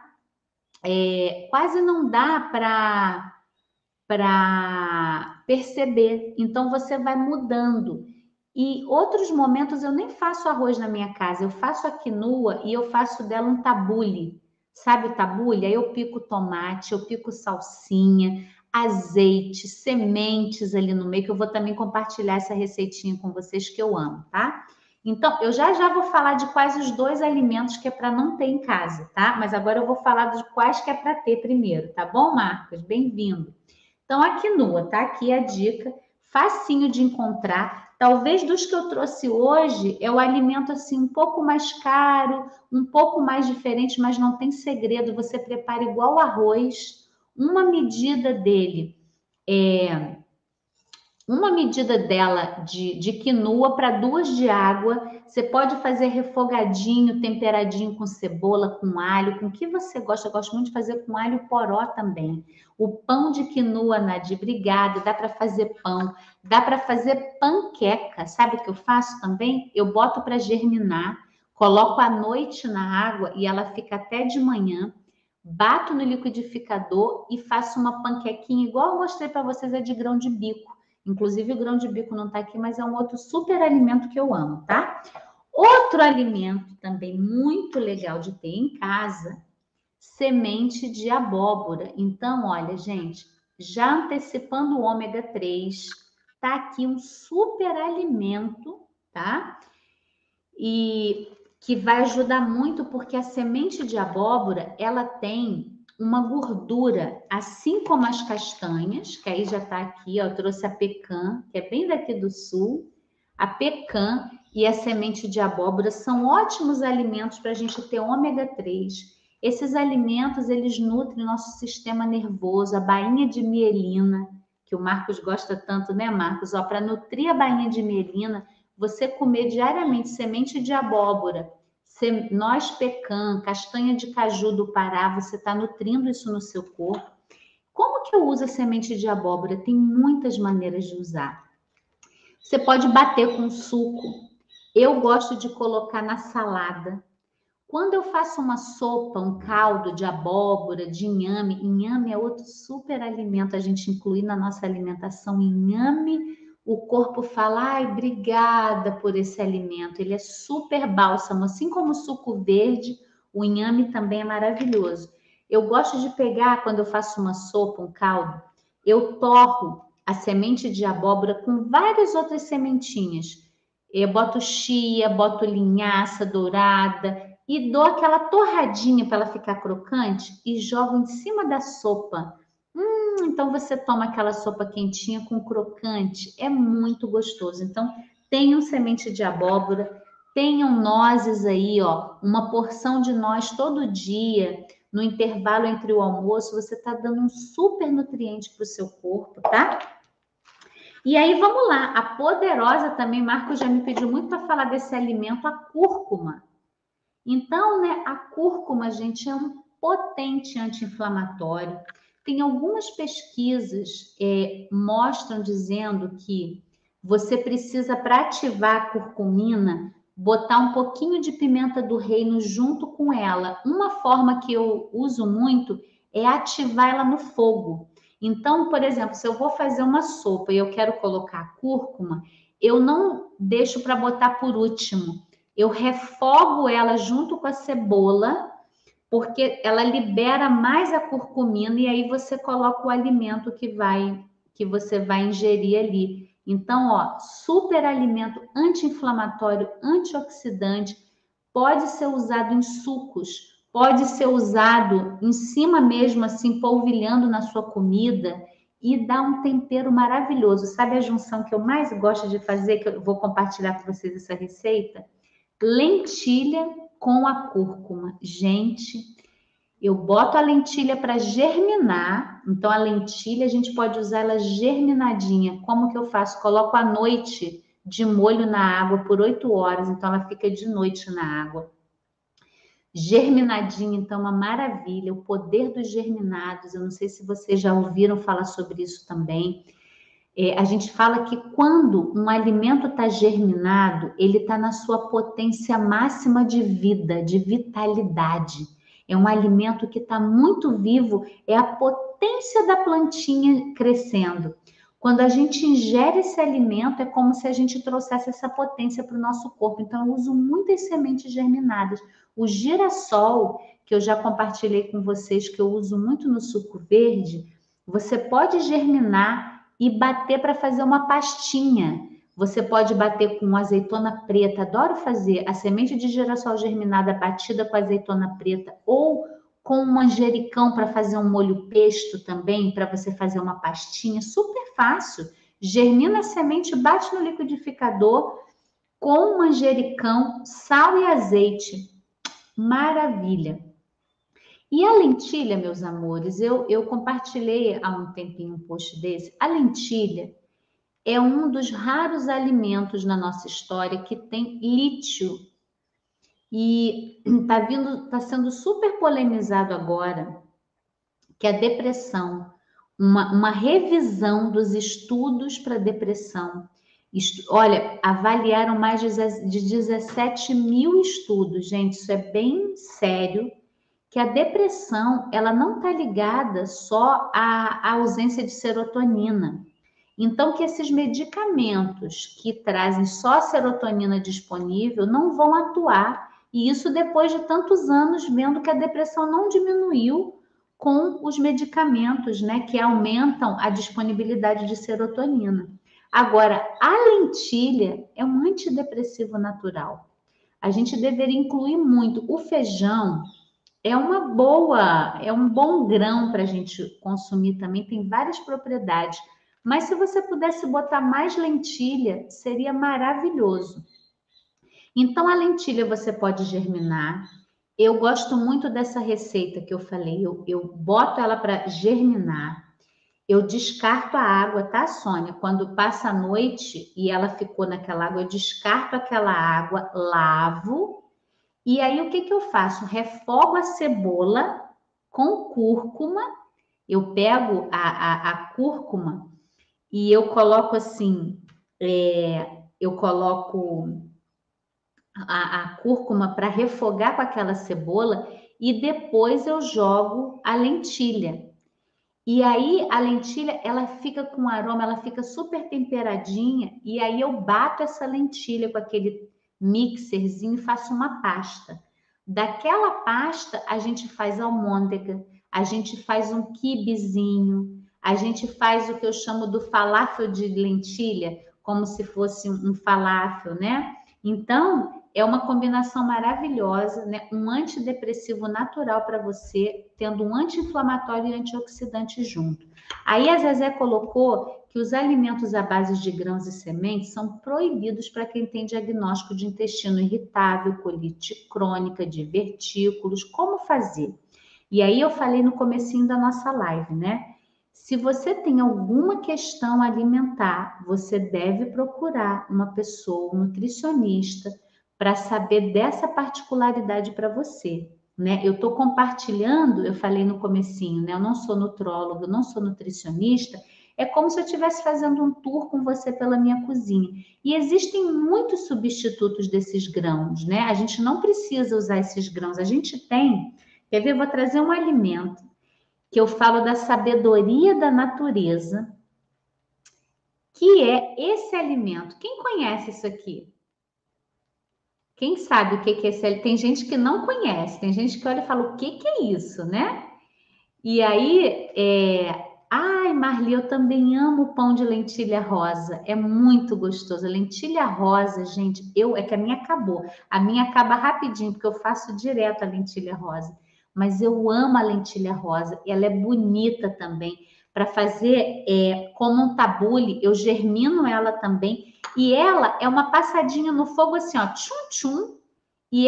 para perceber. Então você vai mudando. E outros momentos eu nem faço arroz na minha casa, eu faço a quinoa e eu faço dela um tabule. Sabe o tabule? Aí eu pico tomate, eu pico salsinha, azeite, sementes ali no meio, que eu vou também compartilhar essa receitinha com vocês que eu amo, tá? Então, eu já vou falar de quais os 2 alimentos que é para não ter em casa, tá? Mas agora eu vou falar de quais que é para ter primeiro, tá bom, Marcos? Bem-vindo. Então, a quinoa, tá aqui a dica, facinho de encontrar. Talvez dos que eu trouxe hoje, é o alimento assim um pouco mais caro, um pouco mais diferente, mas não tem segredo. Você prepara igual arroz, uma medida dele é uma medida dela de quinoa para 2 de água. Você pode fazer refogadinho, temperadinho com cebola, com alho, com o que você gosta. Eu gosto muito de fazer com alho poró também. O pão de quinoa na de brigado, dá para fazer pão, dá para fazer panqueca. Sabe o que eu faço também? Eu boto para germinar, coloco à noite na água e ela fica até de manhã. Bato no liquidificador e faço uma panquequinha igual eu mostrei para vocês, é de grão de bico. Inclusive, o grão de bico não está aqui, mas é um outro super alimento que eu amo, tá? Outro alimento também muito legal de ter em casa, semente de abóbora. Então, olha, gente, já antecipando o ômega 3, tá aqui um super alimento, tá? E que vai ajudar muito, porque a semente de abóbora, ela tem uma gordura, assim como as castanhas, que aí já está aqui, ó, eu trouxe a pecan, que é bem daqui do sul. A pecan e a semente de abóbora são ótimos alimentos para a gente ter ômega 3. Esses alimentos, eles nutrem nosso sistema nervoso, a bainha de mielina, que o Marcos gosta tanto, né, Marcos? Para nutrir a bainha de mielina, você comer diariamente semente de abóbora, noz pecan, castanha de caju do Pará, você está nutrindo isso no seu corpo. Como que eu uso a semente de abóbora? Tem muitas maneiras de usar. Você pode bater com suco. Eu gosto de colocar na salada. Quando eu faço uma sopa, um caldo de abóbora, de inhame, inhame é outro super alimento a gente incluir na nossa alimentação. Inhame, o corpo fala, ai, obrigada por esse alimento. Ele é super bálsamo, assim como o suco verde, o inhame também é maravilhoso. Eu gosto de pegar, quando eu faço uma sopa, um caldo, eu torro a semente de abóbora com várias outras sementinhas. Eu boto chia, boto linhaça dourada, e dou aquela torradinha para ela ficar crocante e jogo em cima da sopa. Então você toma aquela sopa quentinha com crocante, é muito gostoso. Então tenham semente de abóbora, tenham nozes aí, ó, uma porção de noz todo dia, no intervalo entre o almoço, você está dando um super nutriente para o seu corpo, tá? E aí vamos lá, a poderosa também, Marco já me pediu muito para falar desse alimento, a cúrcuma. Então, né, a cúrcuma, gente, é um potente anti-inflamatório. Tem algumas pesquisas mostram dizendo que você precisa, para ativar a curcumina, botar um pouquinho de pimenta do reino junto com ela. Uma forma que eu uso muito é ativar ela no fogo. Então, por exemplo, se eu vou fazer uma sopa e eu quero colocar cúrcuma, eu não deixo para botar por último. Eu refogo ela junto com a cebola, porque ela libera mais a curcumina e aí você coloca o alimento que você vai ingerir ali. Então, ó, super alimento anti-inflamatório, antioxidante, pode ser usado em sucos, pode ser usado em cima mesmo, assim, polvilhando na sua comida e dá um tempero maravilhoso. Sabe a junção que eu mais gosto de fazer, que eu vou compartilhar com vocês essa receita? Lentilha com a cúrcuma. Gente, eu boto a lentilha para germinar. Então, a lentilha a gente pode usar ela germinadinha. Como que eu faço? Coloco à noite de molho na água por 8 horas. Então, ela fica de noite na água. Germinadinha, então, uma maravilha. O poder dos germinados. Eu não sei se vocês já ouviram falar sobre isso também. A gente fala que quando um alimento está germinado, ele está na sua potência máxima de vida, de vitalidade. É um alimento que está muito vivo, é a potência da plantinha crescendo. Quando a gente ingere esse alimento, é como se a gente trouxesse essa potência para o nosso corpo. Então, eu uso muitas sementes germinadas. O girassol, que eu já compartilhei com vocês, que eu uso muito no suco verde, você pode germinar e bater para fazer uma pastinha. Você pode bater com azeitona preta, adoro fazer a semente de girassol germinada batida com azeitona preta, ou com um manjericão para fazer um molho pesto também, para você fazer uma pastinha, super fácil. Germina a semente, bate no liquidificador com manjericão, sal e azeite. Maravilha! E a lentilha, meus amores, eu compartilhei há um tempinho um post desse. A lentilha é um dos raros alimentos na nossa história que tem lítio. E tá sendo super polemizado agora que a depressão, uma revisão dos estudos para depressão. Olha, avaliaram mais de 17 mil estudos, gente, isso é bem sério, que a depressão, ela não está ligada só à ausência de serotonina. Então, que esses medicamentos que trazem só a serotonina disponível não vão atuar. E isso depois de tantos anos vendo que a depressão não diminuiu com os medicamentos, né, que aumentam a disponibilidade de serotonina. Agora, a lentilha é um antidepressivo natural. A gente deveria incluir muito. O feijão é um bom grão para a gente consumir também, tem várias propriedades. Mas se você pudesse botar mais lentilha, seria maravilhoso. Então, a lentilha você pode germinar. Eu gosto muito dessa receita que eu falei. Eu boto ela para germinar. Eu descarto a água, tá, Sônia? Quando passa a noite e ela ficou naquela água, eu descarto aquela água, lavo. E aí, o que que eu faço? Refogo a cebola com cúrcuma. Eu pego a cúrcuma e eu coloco assim, eu coloco a cúrcuma para refogar com aquela cebola e depois eu jogo a lentilha. E aí a lentilha, ela fica com aroma, ela fica super temperadinha e aí eu bato essa lentilha com aquele mixerzinho e faço uma pasta. Daquela pasta a gente faz almôndega, a gente faz um quibezinho, a gente faz o que eu chamo do falafel de lentilha, como se fosse um falafel, né? Então, é uma combinação maravilhosa, né? Um antidepressivo natural para você, tendo um anti-inflamatório e antioxidante junto. Aí a Zezé colocou que os alimentos à base de grãos e sementes são proibidos para quem tem diagnóstico de intestino irritável, colite crônica, divertículos, como fazer? E aí eu falei no comecinho da nossa live, né? Se você tem alguma questão alimentar, você deve procurar uma pessoa, um nutricionista, para saber dessa particularidade para você, né? Eu estou compartilhando, eu falei no comecinho, né? Eu não sou nutróloga, eu não sou nutricionista, é como se eu estivesse fazendo um tour com você pela minha cozinha. E existem muitos substitutos desses grãos, né? A gente não precisa usar esses grãos, a gente tem. Quer ver? Eu vou trazer um alimento que eu falo da sabedoria da natureza, que é esse alimento. Quem conhece isso aqui? Quem sabe o que é esse? Tem gente que não conhece, tem gente que olha e fala, o que é isso, né? E aí, ai, Marli, eu também amo pão de lentilha rosa, é muito gostoso. A lentilha rosa, gente, é que a minha acabou. A minha acaba rapidinho, porque eu faço direto a lentilha rosa. Mas eu amo a lentilha rosa, e ela é bonita também. Para fazer como um tabule, eu germino ela também. E ela é uma passadinha no fogo assim, ó, tchum tchum, e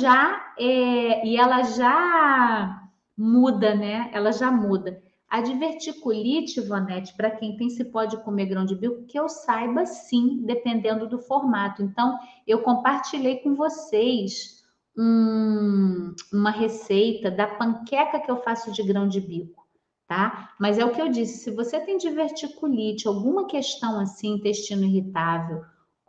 ela já muda, né? Ela já muda. A diverticulite, Ivonete, para quem tem se pode comer grão de bico, que eu saiba sim, dependendo do formato. Então, eu compartilhei com vocês uma receita da panqueca que eu faço de grão de bico. tá? Mas é o que eu disse, se você tem diverticulite, alguma questão assim, intestino irritável,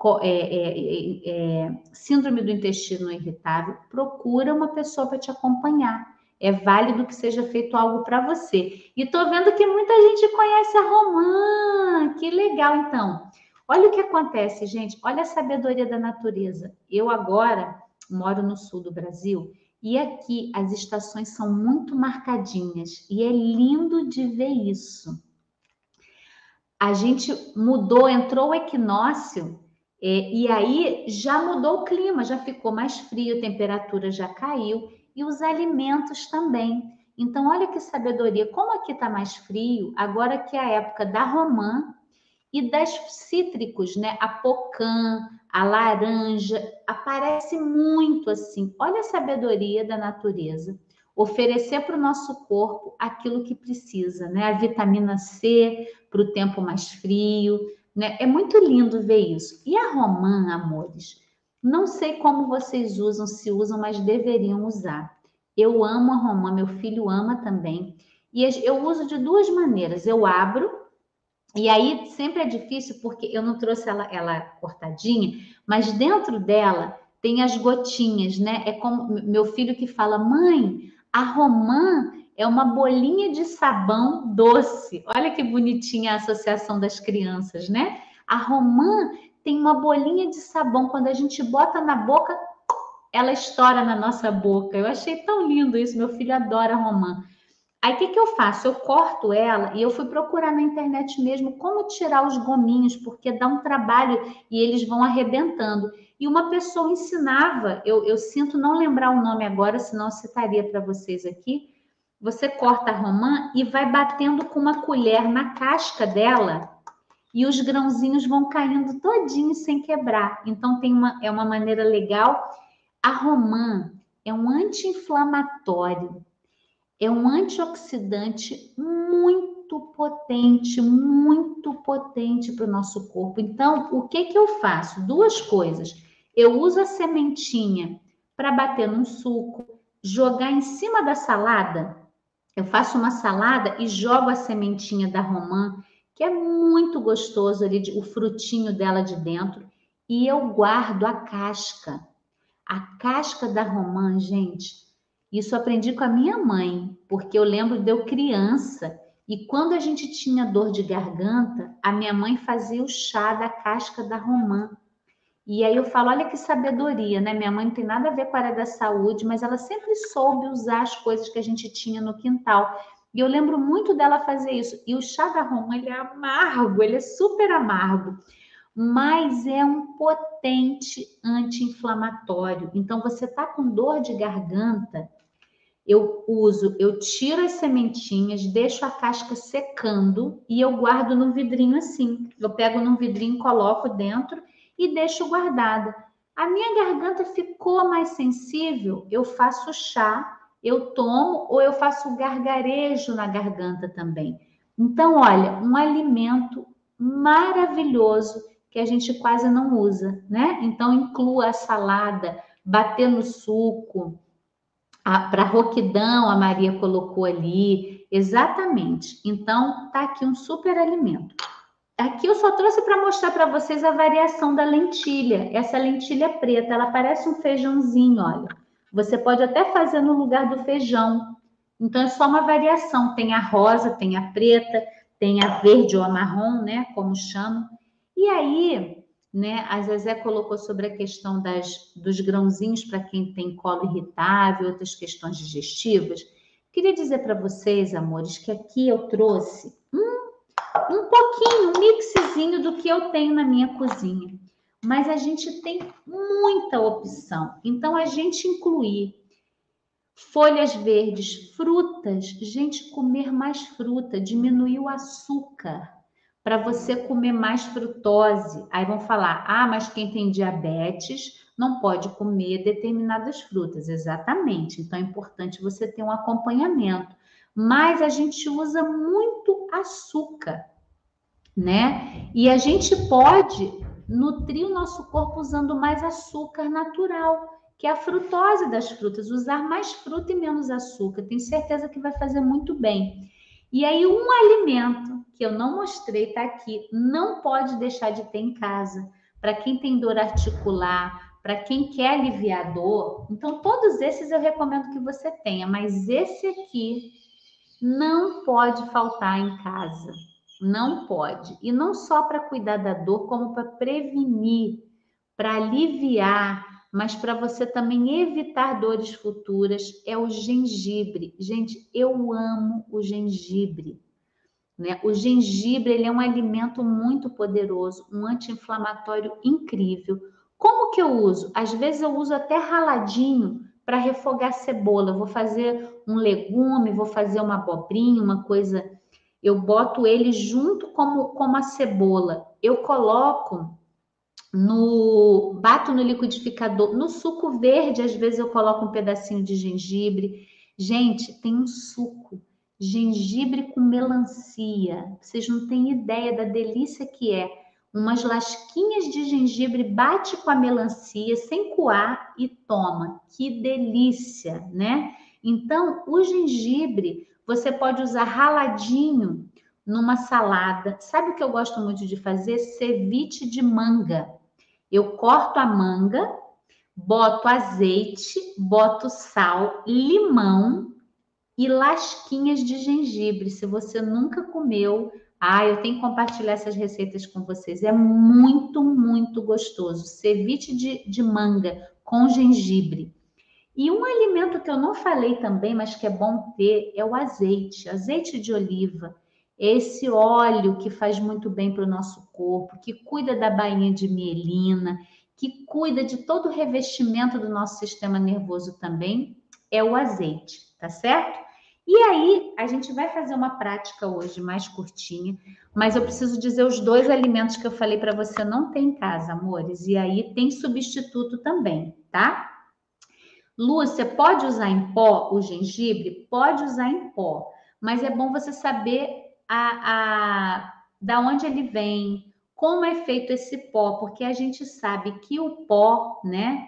síndrome do intestino irritável, procura uma pessoa para te acompanhar. É válido que seja feito algo para você. E tô vendo que muita gente conhece a romã. Que legal, então. Olha o que acontece, gente. Olha a sabedoria da natureza. Eu agora moro no sul do Brasil e aqui as estações são muito marcadinhas e é lindo de ver isso. A gente mudou, entrou o equinócio, e aí já mudou o clima, já ficou mais frio, a temperatura já caiu e os alimentos também. Então, olha que sabedoria, como aqui está mais frio, agora que é a época da romã e das cítricos, né? A pocã, a laranja, aparece muito assim. Olha a sabedoria da natureza. Oferecer para o nosso corpo aquilo que precisa, né? A vitamina C para o tempo mais frio, né? É muito lindo ver isso. E a romã, amores, não sei como vocês usam, se usam, mas deveriam usar. Eu amo a romã, meu filho ama também. E eu uso de duas maneiras. Eu abro e aí sempre é difícil porque eu não trouxe ela cortadinha, mas dentro dela tem as gotinhas, né? É como meu filho que fala: mãe, a romã é uma bolinha de sabão doce. Olha que bonitinha a associação das crianças, né? A romã tem uma bolinha de sabão, quando a gente bota na boca, ela estoura na nossa boca. Eu achei tão lindo isso, meu filho adora romã. Aí o que eu faço? Eu corto ela e eu fui procurar na internet mesmo como tirar os gominhos, porque dá um trabalho e eles vão arrebentando. E uma pessoa ensinava, eu sinto não lembrar o nome agora, senão eu citaria para vocês aqui. Você corta a romã e vai batendo com uma colher na casca dela e os grãozinhos vão caindo todinhos sem quebrar. Então é uma maneira legal. A romã é um anti-inflamatório. É um antioxidante muito potente para o nosso corpo. Então, o que eu faço? Duas coisas. Eu uso a sementinha para bater num suco, jogar em cima da salada. Eu faço uma salada e jogo a sementinha da romã, que é muito gostoso ali, o frutinho dela de dentro, e eu guardo a casca. A casca da romã, gente, isso eu aprendi com a minha mãe, porque eu lembro de eu criança e quando a gente tinha dor de garganta, a minha mãe fazia o chá da casca da romã. E aí eu falo, olha que sabedoria, né? Minha mãe não tem nada a ver com a área da saúde, mas ela sempre soube usar as coisas que a gente tinha no quintal. E eu lembro muito dela fazer isso. E o chá da romã, ele é amargo, ele é super amargo, mas é um potente anti-inflamatório. Então, você tá com dor de garganta, eu tiro as sementinhas, deixo a casca secando e eu guardo no vidrinho assim. Eu pego num vidrinho, coloco dentro e deixo guardada. A minha garganta ficou mais sensível, eu faço chá, eu tomo ou eu faço gargarejo na garganta também. Então, olha, um alimento maravilhoso que a gente quase não usa, né? Então, inclua a salada, bater no suco, para roquidão, a Maria colocou ali, exatamente. Então, tá aqui um super alimento. Aqui eu só trouxe para mostrar para vocês a variação da lentilha. Essa lentilha preta, ela parece um feijãozinho, olha. Você pode até fazer no lugar do feijão. Então, é só uma variação. Tem a rosa, tem a preta, tem a verde ou a marrom, né? Como chamam. E aí, né? A Zezé colocou sobre a questão dos grãozinhos para quem tem colo irritável, outras questões digestivas. Queria dizer para vocês, amores, que aqui eu trouxe um pouquinho, um mixzinho do que eu tenho na minha cozinha. Mas a gente tem muita opção. Então, a gente incluir folhas verdes, frutas, gente, comer mais fruta, diminuir o açúcar para você comer mais frutose. Aí vão falar: ah, mas quem tem diabetes não pode comer determinadas frutas. Exatamente. Então é importante você ter um acompanhamento. Mas a gente usa muito açúcar, né? E a gente pode nutrir o nosso corpo usando mais açúcar natural, que é a frutose das frutas, usar mais fruta e menos açúcar. Tenho certeza que vai fazer muito bem. E aí, um alimento que eu não mostrei, está aqui, não pode deixar de ter em casa. Para quem tem dor articular, para quem quer aliviar dor. Então, todos esses eu recomendo que você tenha, mas esse aqui não pode faltar em casa. Não pode. E não só para cuidar da dor, como para prevenir, para aliviar, mas para você também evitar dores futuras, é o gengibre. Gente, eu amo o gengibre, né? O gengibre, ele é um alimento muito poderoso, um anti-inflamatório incrível. Como que eu uso? Às vezes eu uso até raladinho para refogar cebola. Eu vou fazer um legume, vou fazer uma abobrinha, uma coisa. Eu boto ele junto como a cebola. Eu coloco bato no liquidificador, no suco verde, às vezes eu coloco um pedacinho de gengibre. Gente, tem um suco, gengibre com melancia. Vocês não têm ideia da delícia que é. Umas lasquinhas de gengibre, bate com a melancia sem coar e toma. Que delícia, né? Então, o gengibre você pode usar raladinho numa salada. Sabe o que eu gosto muito de fazer? Ceviche de manga. Eu corto a manga, boto azeite, boto sal, limão e lasquinhas de gengibre. Se você nunca comeu, eu tenho que compartilhar essas receitas com vocês. É muito, muito gostoso. Ceviche de manga com gengibre. E um alimento que eu não falei também, mas que é bom ter, é o azeite, azeite de oliva. Esse óleo que faz muito bem para o nosso corpo, que cuida da bainha de mielina, que cuida de todo o revestimento do nosso sistema nervoso também, é o azeite, tá certo? E aí, a gente vai fazer uma prática hoje mais curtinha, mas eu preciso dizer os dois alimentos que eu falei para você não ter em casa, amores. E aí tem substituto também, tá? Lúcia, pode usar em pó o gengibre? Pode usar em pó, mas é bom você saber da onde ele vem, como é feito esse pó, porque a gente sabe que o pó, né,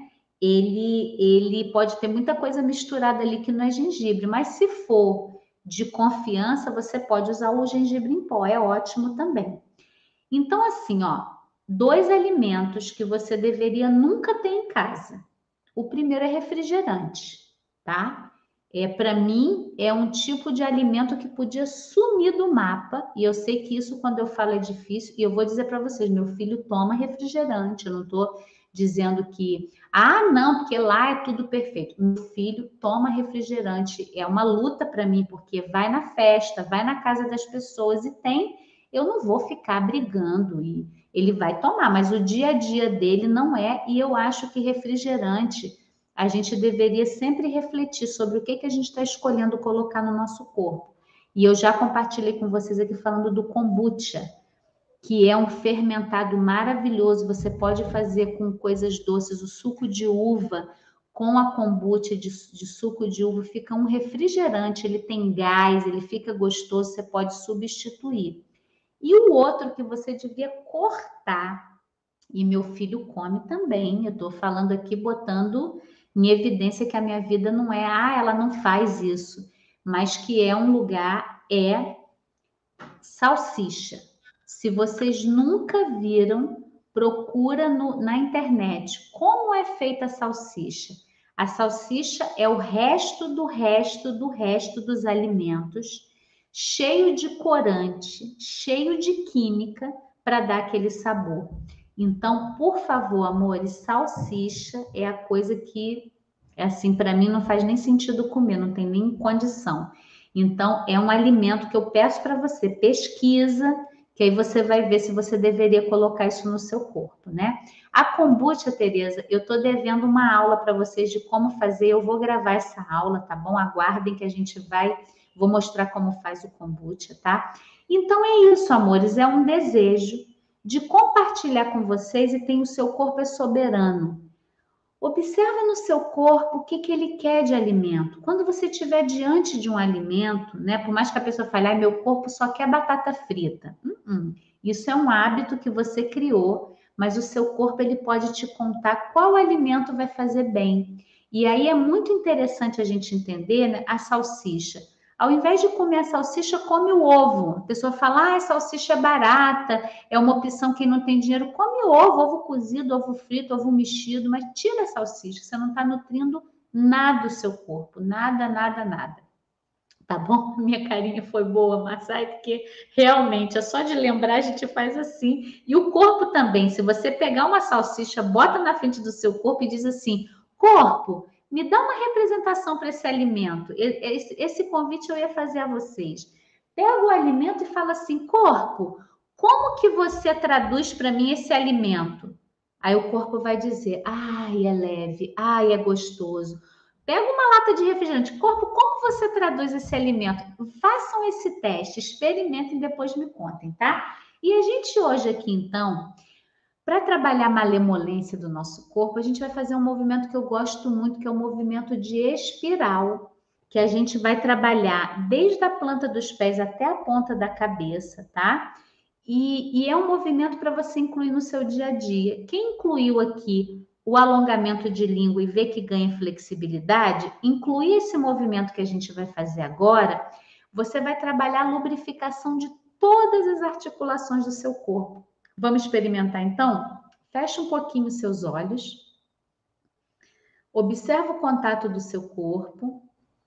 ele pode ter muita coisa misturada ali que não é gengibre, mas se for de confiança, você pode usar o gengibre em pó, é ótimo também. Então, assim, ó, dois alimentos que você deveria nunca ter em casa. O primeiro é refrigerante, tá? Para mim, é um tipo de alimento que podia sumir do mapa, e eu sei que isso, quando eu falo, é difícil, e eu vou dizer para vocês: meu filho toma refrigerante, eu não estou dizendo que, não, porque lá é tudo perfeito. Meu filho toma refrigerante, é uma luta para mim, porque vai na festa, vai na casa das pessoas e tem, eu não vou ficar brigando e ele vai tomar, mas o dia a dia dele não é, e eu acho que refrigerante, a gente deveria sempre refletir sobre o que a gente está escolhendo colocar no nosso corpo. E eu já compartilhei com vocês aqui falando do kombucha, que é um fermentado maravilhoso, você pode fazer com coisas doces, o suco de uva com a kombucha de suco de uva, fica um refrigerante, ele tem gás, ele fica gostoso, você pode substituir. E o outro que você devia cortar, e meu filho come também, eu estou falando aqui, botando em evidência que a minha vida não é, ela não faz isso, mas que é um lugar, é salsicha. Se vocês nunca viram, procura na internet como é feita a salsicha. A salsicha é o resto do resto do resto dos alimentos, cheio de corante, cheio de química para dar aquele sabor. Então, por favor, amores, salsicha é a coisa que, assim, para mim não faz nem sentido comer, não tem nem condição. Então, é um alimento que eu peço para você, pesquisa, que aí você vai ver se você deveria colocar isso no seu corpo, né? A kombucha, Tereza, eu estou devendo uma aula para vocês de como fazer, eu vou gravar essa aula, tá bom? Aguardem que a gente vou mostrar como faz o kombucha, tá? Então é isso, amores, é um desejo de compartilhar com vocês e tem o seu corpo é soberano. Observa no seu corpo o que ele quer de alimento. Quando você estiver diante de um alimento, né? Por mais que a pessoa fale, meu corpo só quer batata frita. Isso é um hábito que você criou, mas o seu corpo ele pode te contar qual alimento vai fazer bem. E aí é muito interessante a gente entender, né, a salsicha. Ao invés de comer a salsicha, come o ovo. A pessoa fala, a salsicha é barata, é uma opção quem não tem dinheiro. Come ovo cozido, ovo frito, ovo mexido, mas tira a salsicha, você não está nutrindo nada do seu corpo, nada, nada, nada. Tá bom? Minha carinha foi boa, Marçai, porque realmente é só de lembrar a gente faz assim. E o corpo também, se você pegar uma salsicha, bota na frente do seu corpo e diz assim, corpo, me dá uma representação para esse alimento. Esse convite eu ia fazer a vocês. Pega o alimento e fala assim, corpo, como que você traduz para mim esse alimento? Aí o corpo vai dizer, ai, é leve, ai, é gostoso. Pega uma lata de refrigerante. Corpo, como você traduz esse alimento? Façam esse teste, experimentem e depois me contem, tá? E a gente hoje aqui, então, para trabalhar a malemolência do nosso corpo, a gente vai fazer um movimento que eu gosto muito, que é o movimento de espiral, que a gente vai trabalhar desde a planta dos pés até a ponta da cabeça, tá? E é um movimento para você incluir no seu dia a dia. Quem incluiu aqui o alongamento de língua e vê que ganha flexibilidade, incluir esse movimento que a gente vai fazer agora, você vai trabalhar a lubrificação de todas as articulações do seu corpo. Vamos experimentar então? Fecha um pouquinho os seus olhos. Observa o contato do seu corpo.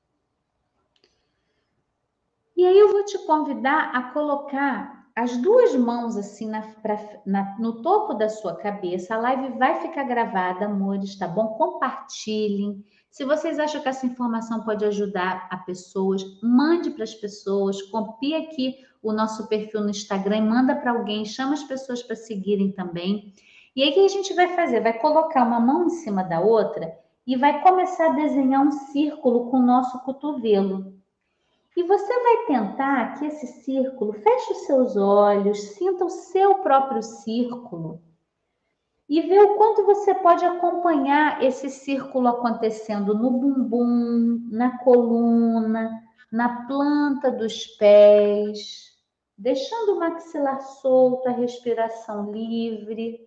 E aí eu vou te convidar a colocar as duas mãos assim no topo da sua cabeça. A live vai ficar gravada, amores, tá bom? Compartilhem. Se vocês acham que essa informação pode ajudar a pessoas, mande para as pessoas, copie aqui o nosso perfil no Instagram, manda para alguém, chama as pessoas para seguirem também. E aí o que a gente vai fazer? Vai colocar uma mão em cima da outra e vai começar a desenhar um círculo com o nosso cotovelo. E você vai tentar que esse círculo, feche os seus olhos, sinta o seu próprio círculo e vê o quanto você pode acompanhar esse círculo acontecendo no bumbum, na coluna, na planta dos pés, deixando o maxilar solto, a respiração livre.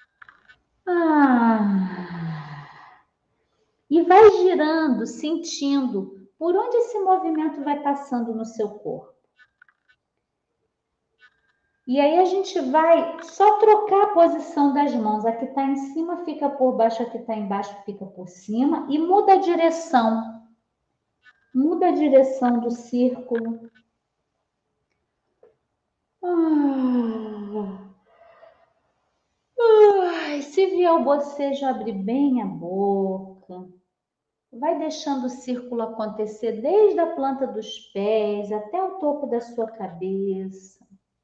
E vai girando, sentindo por onde esse movimento vai passando no seu corpo. E aí a gente vai só trocar a posição das mãos. A que está em cima fica por baixo, a que está embaixo fica por cima. E muda a direção. Muda a direção do círculo. Se vier o bocejo, abre bem a boca. Vai deixando o círculo acontecer desde a planta dos pés até o topo da sua cabeça.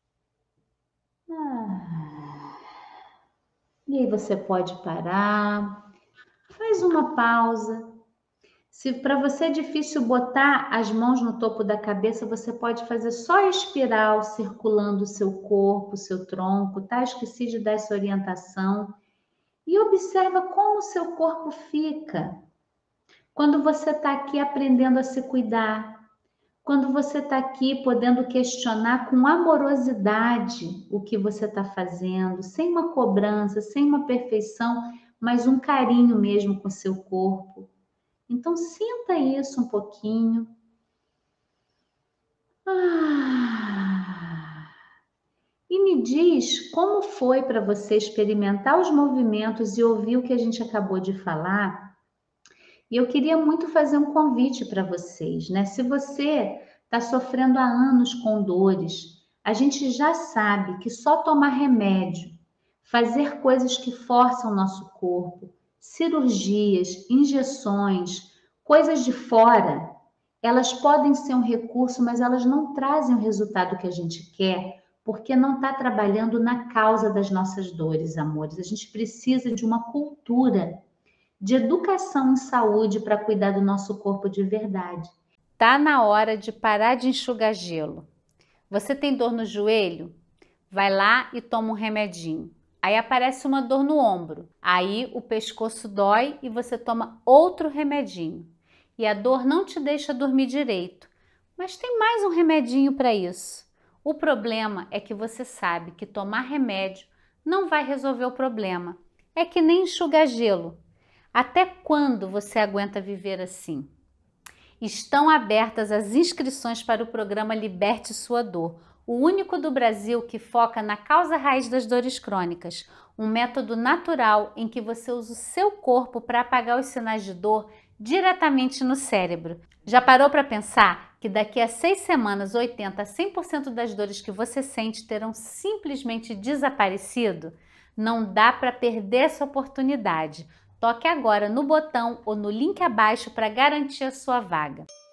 E aí você pode parar, faz uma pausa. Se para você é difícil botar as mãos no topo da cabeça, você pode fazer só espiral circulando o seu corpo, o seu tronco, tá? Esqueci de dar essa orientação. E observa como o seu corpo fica quando você está aqui aprendendo a se cuidar. Quando você está aqui podendo questionar com amorosidade o que você está fazendo, sem uma cobrança, sem uma perfeição, mas um carinho mesmo com o seu corpo. Então, sinta isso um pouquinho. E me diz como foi para você experimentar os movimentos e ouvir o que a gente acabou de falar. E eu queria muito fazer um convite para vocês, né? Se você está sofrendo há anos com dores, a gente já sabe que só tomar remédio, fazer coisas que forçam o nosso corpo, cirurgias, injeções, coisas de fora, elas podem ser um recurso, mas elas não trazem o resultado que a gente quer, porque não está trabalhando na causa das nossas dores, amores. A gente precisa de uma cultura de educação em saúde para cuidar do nosso corpo de verdade. Tá na hora de parar de enxugar gelo. Você tem dor no joelho? Vai lá e toma um remedinho. Aí aparece uma dor no ombro. Aí o pescoço dói e você toma outro remedinho. E a dor não te deixa dormir direito. Mas tem mais um remedinho para isso. O problema é que você sabe que tomar remédio não vai resolver o problema. É que nem enxugar gelo. Até quando você aguenta viver assim? Estão abertas as inscrições para o programa Liberte Sua Dor, o único do Brasil que foca na causa raiz das dores crônicas, um método natural em que você usa o seu corpo para apagar os sinais de dor diretamente no cérebro. Já parou para pensar que daqui a 6 semanas 80 a 100% das dores que você sente terão simplesmente desaparecido? Não dá para perder essa oportunidade. Toque agora no botão ou no link abaixo para garantir a sua vaga.